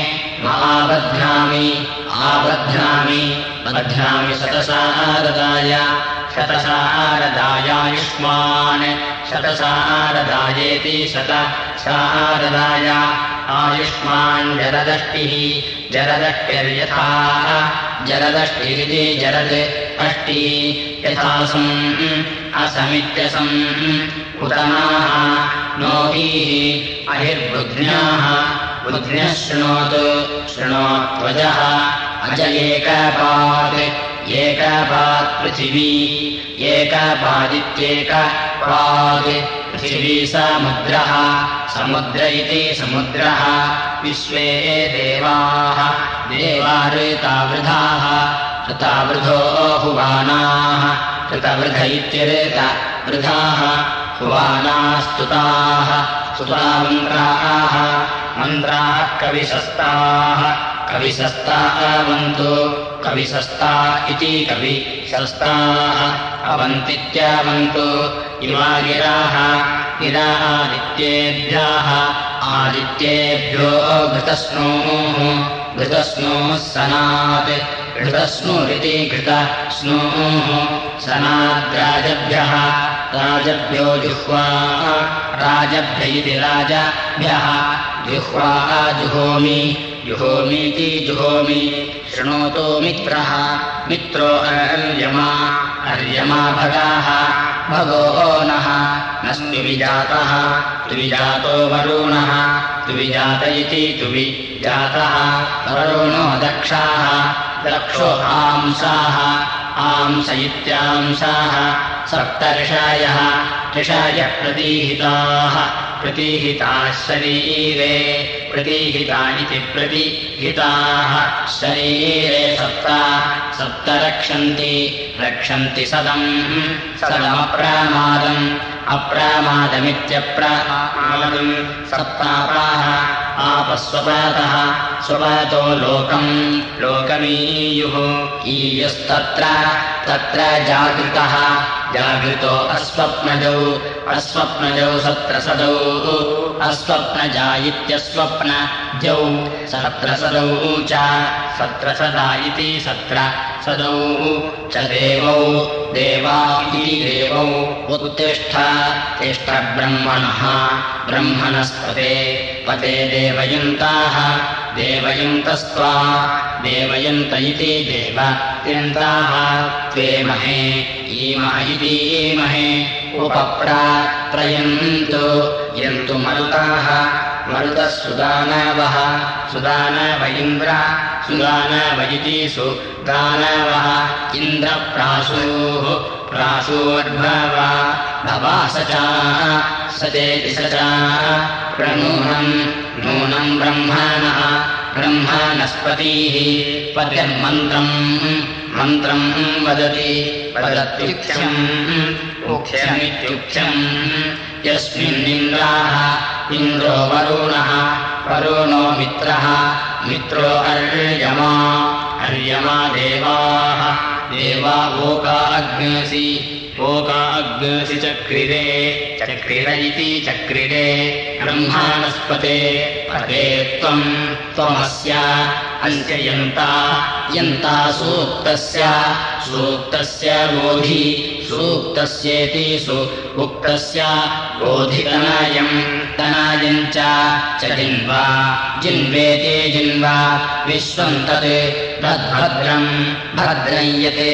आबध्नामि शतशारदायायुष्मान् शतशारदायेति शतशारदाय आयुष्मान् जरदष्टिर्यथा जरदष्टिरिति जरद् अष्टिः यथासम् असमित्यसम् उतनाः नो हीः अहिर्बुध्न्याः बुध्न्यः शृणोत्वजः अज एकपात् पृथिवी एकपादित्येकपात् पृथिवी समुद्र इति समुद्रः विश्वे देवाः ऋतावृधाः ऋतावृधो हुवानाः ऋतवृध इत्यृतवृधाः हुवानाः स्तुताः मन्त्राः कविशस्ताः कविशस्ता अवन्तु कविसस्ता इति कवि सस्ताः अवन्तित्यावन्तु इमा गिराः गिरा आदित्येभ्यः आदित्येभ्यो घृतस्नोः सनात् घृतस्नुरिति घृतस्नोः सनाद्राजभ्यः राजभ्यो जुह्वा राजभ्य इति राजभ्यः जुह्वा जुहोमि जुहोमीति जुहोमि शृणोतु मित्रः मित्रो अर्यमा भगाः भगो नः नस्त्विजातः त्विजातो वरुणः त्विजात इति त्विजातः वरुणो दक्षाः दक्षो आंसाः आंस इत्यांसाः सप्तर्षायः ऋषाय प्रतीहिताः प्रतीहिताः शरीरे प्रतीहिता इति प्रतिहिताः शरीरे सप्त रक्षन्ति सदमप्रमादम् अप्रमादमित्यप्रमादम् सप्तापाः आपस्वपातः स्वपातो लोकमीयुः ईयुस्तत्र जागृतः जागृतो अस्वप्नजौ सत्रसदौ अस्वप्नजा इत्यस्वप्नजौ सत्रसदौ च सत्रसदा इति सत्रसदौ च देवा इति देवौ उत्तिष्ठ ब्रह्मणस्पते पते देवयन्ताः देवयन्तस्त्वा देवयन्त इति देवयन्ताः त्वेमहे ईमः इति ईमहे उपप्रयन्तु यन्तु मरुताः मरुतः सुदानवः सुदानव इन्द्र सुदानव इति सुदानवः इन्द्रप्रासूः प्रासूर्भव भवा सचेति सचा नूनम् ब्रह्मणस्पतिः पतिर्मन्त्रम् वदत्युक्त्यमित्युक्त्यम् यस्मिन्निन्द्राः इन्द्रो वरुणो मित्रो अर्यमा देवाः देवा ओकाग्नेसि चक्रिर इति चक्रिरे ब्रह्माणस्पते पते त्वमस्य अस्य यन्ता सूक्तस्य बोधि सूक्तस्येति उक्तस्य बोधितनायम् तनायम् च जिन्वेति जिन्वा विश्वम् तत् तद्भद्रम् यते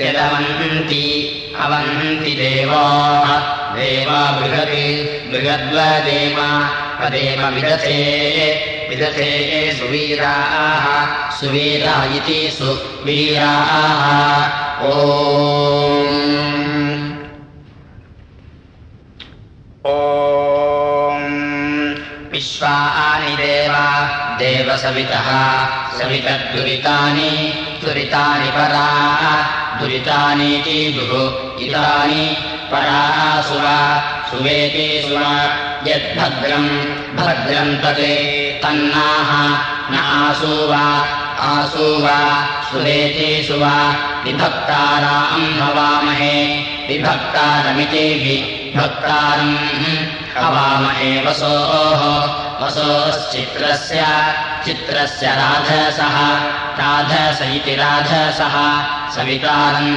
अवन्ति देवाः देवा बृहद्वदेमा पदेम विदथे सुवीरा इति सुवीराः ॐ विश्वानि देवसवितः सवितद्दुरितानि पराः दुरितानीति दुरितानि पराः सुवेति सुवा यद्भद्रम् तत् तन्नाः न आसुवा सुवेति सुवा विभक्ताराम् हवामहे विभक्तारमिति विभक्तारम् हवामहे वसोश्चित्रस्य राधसः राधस इति राधसः सवितारम्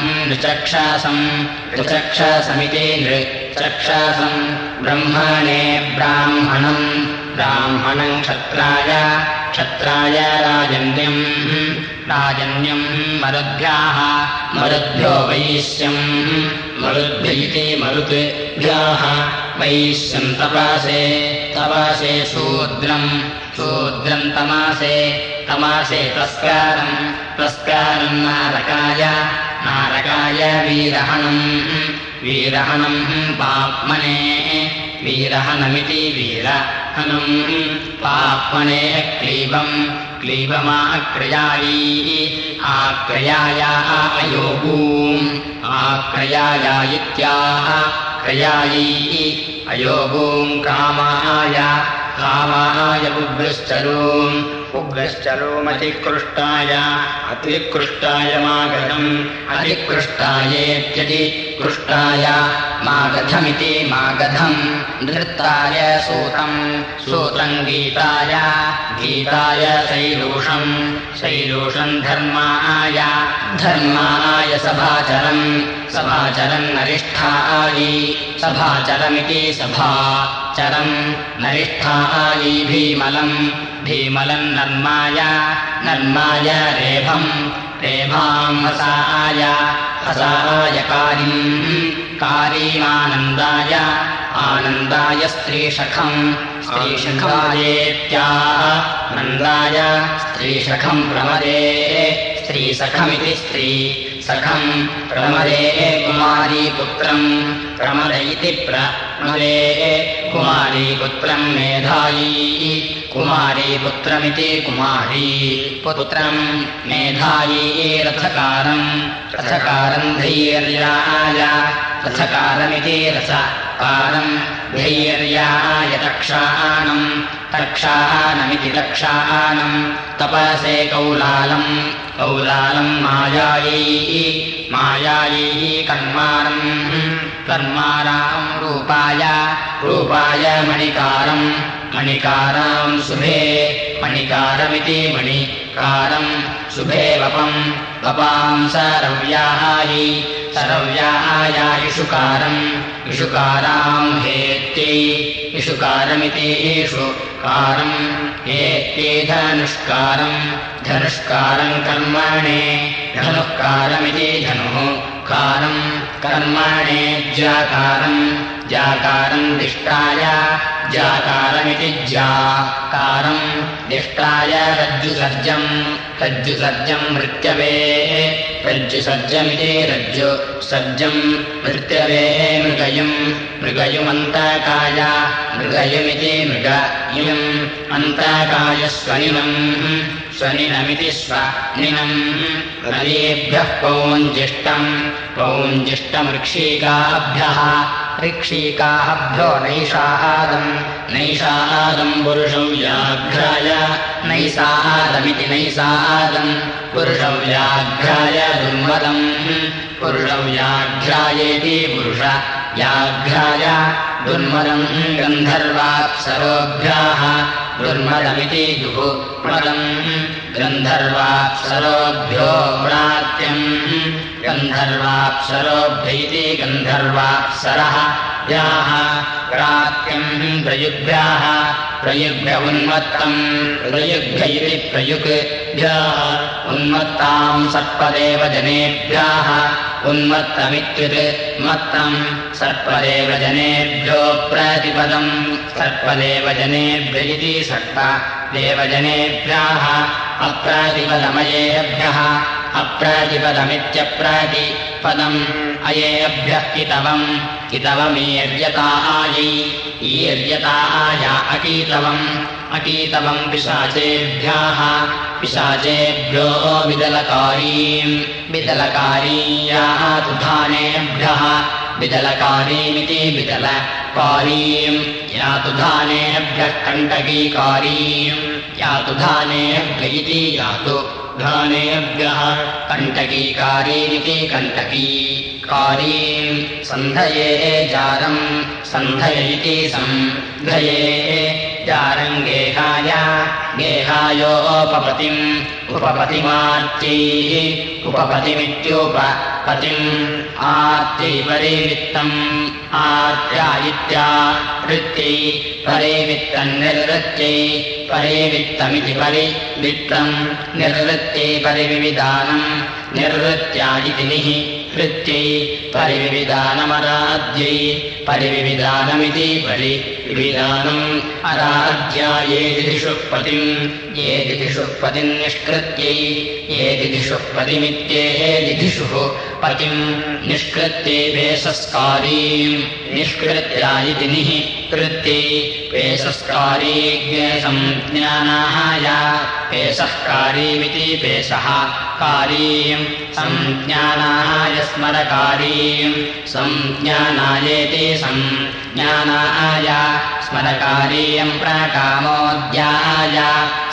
नृचक्षसमिति नृचक्षसम् ब्रह्मणे ब्राह्मणम् क्षत्राय राजन्यम् मरुद्भ्यो वैश्यम् मरुद्भ्य इति मरुद्भ्यः वैश्यम् तपसे शूद्रम् तमासे तस्कारम् नारकाय वीरहणम् पाप्मने वीरहणमिति वीरहणम् पाप्मने क्लीबमाक्रयायी आक्रयाया आक्रयाया इत्याक्रयायी अयोगूम् कामाय बुभ्रुश्चरूम् उग्रश्चलोमतिकृष्टाय अतिकृष्टाय मागधम् अतिकृष्टायेत्यतिकृष्टाय मागधमिति मागधम् नृत्ताय सूतम् सूतम् गीताय गीताय शैलूषम् शैलूषम् धर्माय धर्माय सभाचरम् सभाचरम् नरिष्ठायै सभाचरमिति सभाचरम् नरिष्ठायै भीमलम् भीमलम् नर्माय नर्माय रेभम् रेभाम् हसाय हसाय कारीम् कारीमानन्दाय आनन्दाय स्त्रीशखम् स्त्रीशखायेत्याह नन्दाय स्त्रीशखम् प्रमदे स्त्रीसखमिति स्त्रीसखम् प्रमदे कुमारीपुत्रम् प्रमद इति प्रमदे कुमारीपुत्रम् मेधायी कुमारीपुत्रमिति कुमारी पुत्रम् मेधायी रथकारम् रथकारम् धैर्याय रथकारमिति रथकारम् धैर्याय तक्षाणम् तक्षाणमिति तक्षाणम् तपसे कौलालम् कौलालम् मायायै मायायै कर्माणम् कर्माणाम् रूपाय रूपाय मणिकारम् मणिकाराम् शुभे मणिकारमिति मणिकारम् शुभे वपम् वपाम् सरव्यायै सरव्याय इषुकारम् इषुकाराम् हेत्यै इषुकारमिति इषुकारम् हेत्यै धनुष्कारम् धनुष्कारम् कर्मणे धनुःकारमिति धनुःकारम् कर्मणे ज्याकारम् ज्याकारम् दिष्टाय ज्याकारमिति ज्याकारम् दिष्टाय रज्जुसर्जम् रज्जुसर्जम् मृत्यवे रज्जुसर्जमिति रज्जुसर्जम् मृत्यवे मृगयुम् मृगयुमन्तकाय मृगयुमिति मृगयुम् अन्तकाय स्वनिनम् स्वनिनमिति स्वनिनम् नदीभ्यः पौञ्जिष्टम् पौञ्जिष्टमृक्षीकाभ्यः ऋक्षीकाभ्यो नैषादम् नैषादम् पुरुषौ व्याघ्राय नैषादमिति नैषादम् पुरुषौ व्याघ्राय दुर्मदम् पुरुषौ व्याघ्रायेति पुरुष व्याघ्राय दुर्मदम् गन्धर्वाप्सरोभ्यः दुर्मदमिति दुःमदम् गन्धर्वाप्सरोभ्यो प्रात्यम् गन्धर्वाप्सरोभ्यैति गन्धर्वाप्सरः याः प्रात्यम् प्रयुग्भ्यः प्रयुग्भ्य उन्मत्तम् प्रयुग्भ्य इति प्रयुग्भ्यः उन्मत्ताम् सर्पदेव जनेभ्यः उन्मत्तमित्युन्मत्तम् सर्पदेव जनेभ्यो प्रतिपदम् सर्पदेव जनेभ्य इति सर्पदेवजनेभ्यः अप्रातिपदमयेभ्यः अप्रातिपदमित्यप्रातिपदम् अयेभ्यः कितवम् कितवमीर्यतायै ईर्यताय अकीतवम् अकीतवम् पिशाचेभ्यः पिशाचेभ्यो विदलकारीम् विदलकारीयाः तुधानेभ्यः विदलकारीमिति विदलकारीम् यातु धानेभ्यः कण्टकीकारीम् यातु धानेभ्य इति यातु धानेभ्यः कण्टकीकारीमिति कण्टकीकारीम् सन्धये जारम् सन्धय इति सन्धये जारम् गेहाय गेहायोपपतिम् उपपतिमार्त्यैः उपपतिमित्युपपतिम् आर्त्यै परिवित्तम् आर्त्या वृत्त्यै परिवित्तम् निर्वृत्त्यै परिवित्तमिति परिवित्तम् निर्वृत्त्यै परिविविधानम् निर्वृत्त्या इति निवृत्त्यै परिविविधानमराध्यै परिविविधानमिति परिविविधानम् अराध्या ये दिदिषुः पतिम् ये दिदिषुः पतिम् निष्कृत्यै ये दिदिषुः पतिमित्येः दिदिषुः पतिम् निष्कृत्यै पेशस्कारीम् निष्कृत्या इति निःकृत्यै पेशस्कारी संज्ञानाय पेशःकारीमिति पेशः कारीम् संज्ञानाय स्मरकारीम् संज्ञानायेति संज्ञानाय स्मरकारीयम् प्रकामोद्याय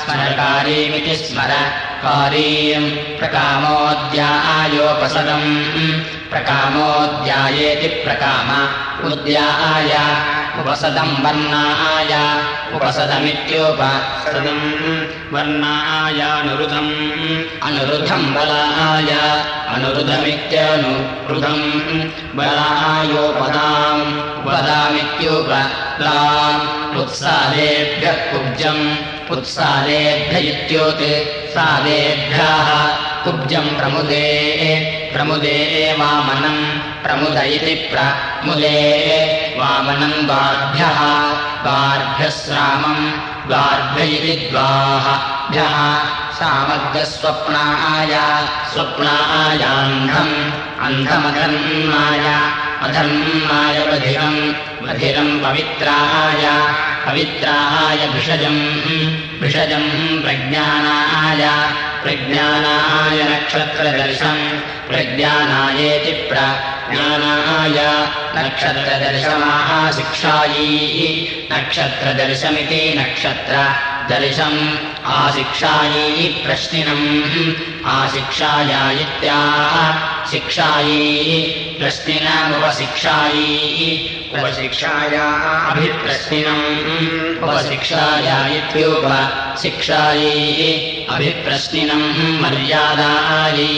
स्मरकारीमिति स्मर कारीम् प्रकामोऽध्यायोपसदम् प्रकामोऽध्यायेति प्रकाम उद्याय उपसदम् वर्णाय उपसदमित्युपसदम् वर्णायानुरुधम् अनुरुधम् बलाय अनुरुधमित्यनुरुधम् बलायोपदाम् उपदामित्युपदाम् उत्सादेभ्यः कुब्जम् उत्सादेभ्य इत्युत्सादेभ्यः कुब्जम् प्रमुदे प्रमुदे वामनम् प्रमुद इति प्रमुदे वामनम् द्वाभ्यः द्वाभ्यः श्रामम् द्वाभ्य इति द्वाभ्यः श्रामद्यस्वप्नाय स्वप्नायान्धम् अन्धमधर्माय अधर्माय बधिरम् बधिरम् पवित्राय पवित्राय भिषजम् भिषजम् प्रज्ञानाय प्रज्ञानाय नक्षत्रदर्शम् प्रज्ञानायेति प्रज्ञानाय नक्षत्रदर्शमाः शिक्षायै नक्षत्रदर्शमिति नक्षत्रदर्शम् आशिक्षायै प्रश्निनम् आशिक्षाय इत्याह शिक्षायै प्रश्निनमुपशिक्षायै उपशिक्षाय अभिप्रश्निनम् उपशिक्षाय इत्युपशिक्षायै अभिप्रश्निनम् मर्यादायै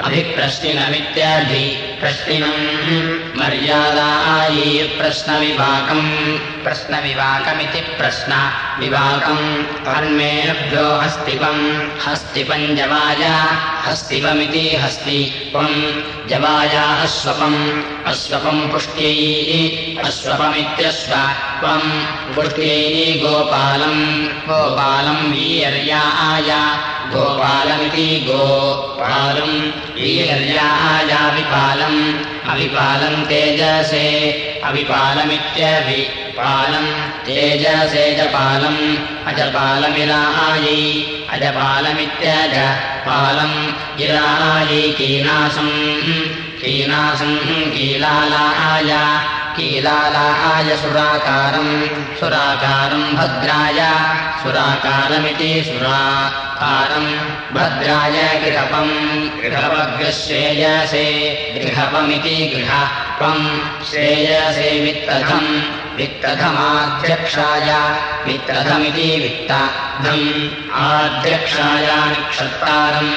अभिप्रश्निनमित्यभिप्रश्निनम् मर्यादायै प्रश्नविभागम् प्रश्नविभागमिति प्रश्नविभागम् कर्मेभ्यो हस्तिपम् हस्तिपम् जवाय हस्तिपमिति हस्तिपम् जवाय अश्वपम् अश्वपम् पुष्ट्यै अश्वपमित्यश्वपम् पुष्ट्यै गोपालम् गोपालम् वीर्याय गोपालमिति गोपालम् वीर्याय विपालम् अविपालम् तेजसे अविपालमित्यविपालम् तेजसे जपालम् अजपालमिरायै अजपालमित्यजपालम् इरायै कीनासम् कीनासम् कीलालाय कीलालाय सुराकारम् सुराकारम् भद्राय सुराकारमिति सुराकारम् भद्राय गृहपम् गृहपग्रश्रेयसे गृहपमिति गृहपम् श्रेयसे वित्तधम् वित्तधमाध्यक्षाय वित्तधमिति वित्तधम् आध्यक्षाय नक्षत्रारम्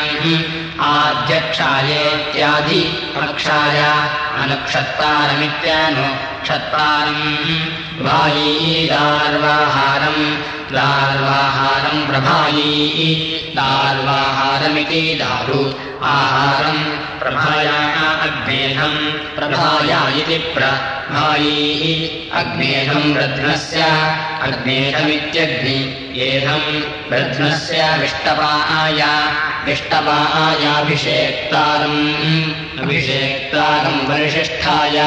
आध्यक्षायेत्याधिपक्षाय अनुक्षत्तारमित्यनुक्षत्तारम् भायीदार्वाहारम् दार्वाहारम् प्रभायी दार्वाहारमिति दारु आहारम् प्रभाया अग्नेधम् प्रभाया इति प्रभायी अग्नेधम् रध्नस्य अग्नेधमित्यग्नियेधम् रध्नस्य विष्टपाय विष्टपायाभिषेक्तारम् अभिषेक्तारम् वरिष्ठाय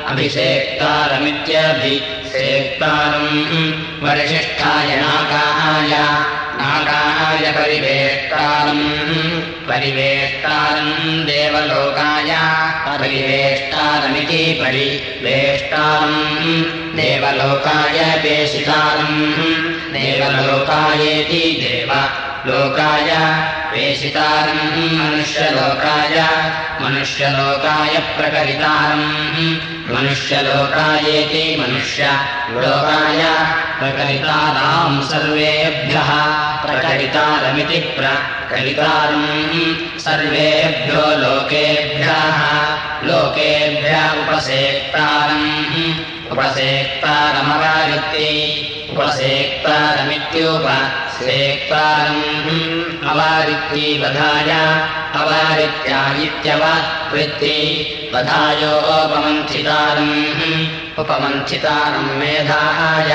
अभिषेक्तारमित्यभिषेक्तारम् वरिष्ठाय नागाय नागाय परिवेष्टारम् परिवेष्टारम् देवलोकाय परिवेष्टारमिति परिवेष्टारम् देवलोकाय पेशितारम् देवलोकायेति देवलोकाय पेशितारम् मनुष्यलोकाय मनुष्यलोकाय प्रकरितारम् मनुष्यलोकायेति मनुष्यलोकाय प्रकरिताराम् सर्वेभ्यः प्रकरितारमिति प्रकरितारम् सर्वेभ्यो लोकेभ्यः लोकेभ्य उपसेक्तारम् उपसेक्तारमवारित्यै उपसेक्तारमित्युपसेक्तारम् अवारित्यै वधाय अवारित्यादित्यवृत्यै वधायोपमन्थितारम् उपमन्थितारम् मेधाय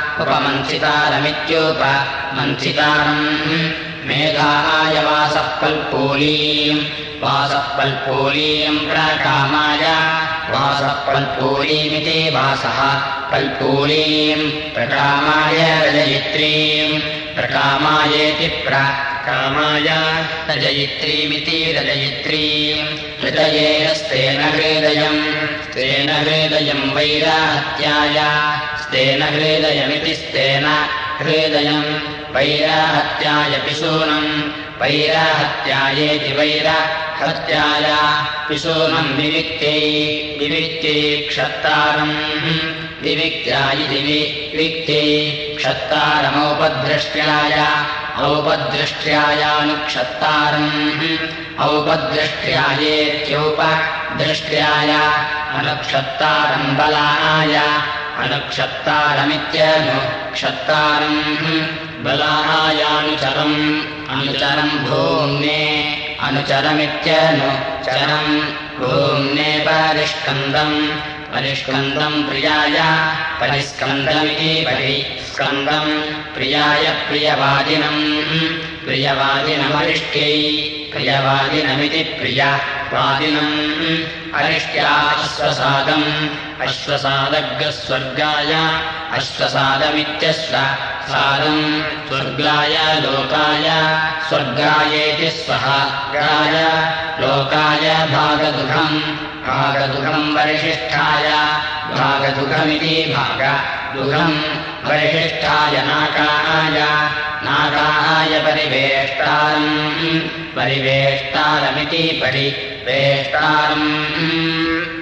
उपमन्थितारमित्युपमन्थितारम् मेधाय वासः पल्पूलीम् वासः पल्पूलीम् प्रकामाय वासः पल्पूलीमिति वासः पल्पूलीम् प्रकामाय रजयित्रीम् प्रकामायेति प्रकामाय रजयित्रीमिति रजयित्रीम् हृदयेस्तेन हृदयम् स्तेन हृदयम् वैराहत्याय स्तेन हृदयमिति स्तेन हृदयम् वैरहत्याय पिशूनम् वैरहत्यायेति वैरहत्याय पिशूनम् विविक्त्यै क्षत्तारम् विविक्त्यायिति विविक्त्यै क्षत्तारमौपद्रष्ट्याय औपद्रष्ट्यायानुक्षत्तारम् औपद्रष्ट्यायेत्यौपद्रष्ट्याय अनुक्षत्तारम् बलाय अनुक्षत्तारमित्यनुक्षत्तारम् बलायानुचरम् अनुचरम् भूम्ने अनुचरमित्यनुचरम् भूम्ने परिष्कन्दम् परिष्कन्दम् प्रियाय परिस्कन्दमिति परिस्कन्दम् प्रियाय प्रियवादिनम् प्रियवादिनमरिष्ट्यै प्रियवादिनमिति प्रियवादिनम् अरिष्ट्याश्वसादम् अश्वसादग्स्वर्गाय अश्वसादमित्यश्वसादम् स्वर्गाय लोकाय स्वर्गायेति स्वहागाय लोकाय भागदुघम् भागदुघम् वरिशिष्ठाय भागदुघमिति भागदुघम् वरिशिष्ठाय नाकाय नाकाय परिवेष्टारम् परिवेष्टारमिति परिवेष्टारम्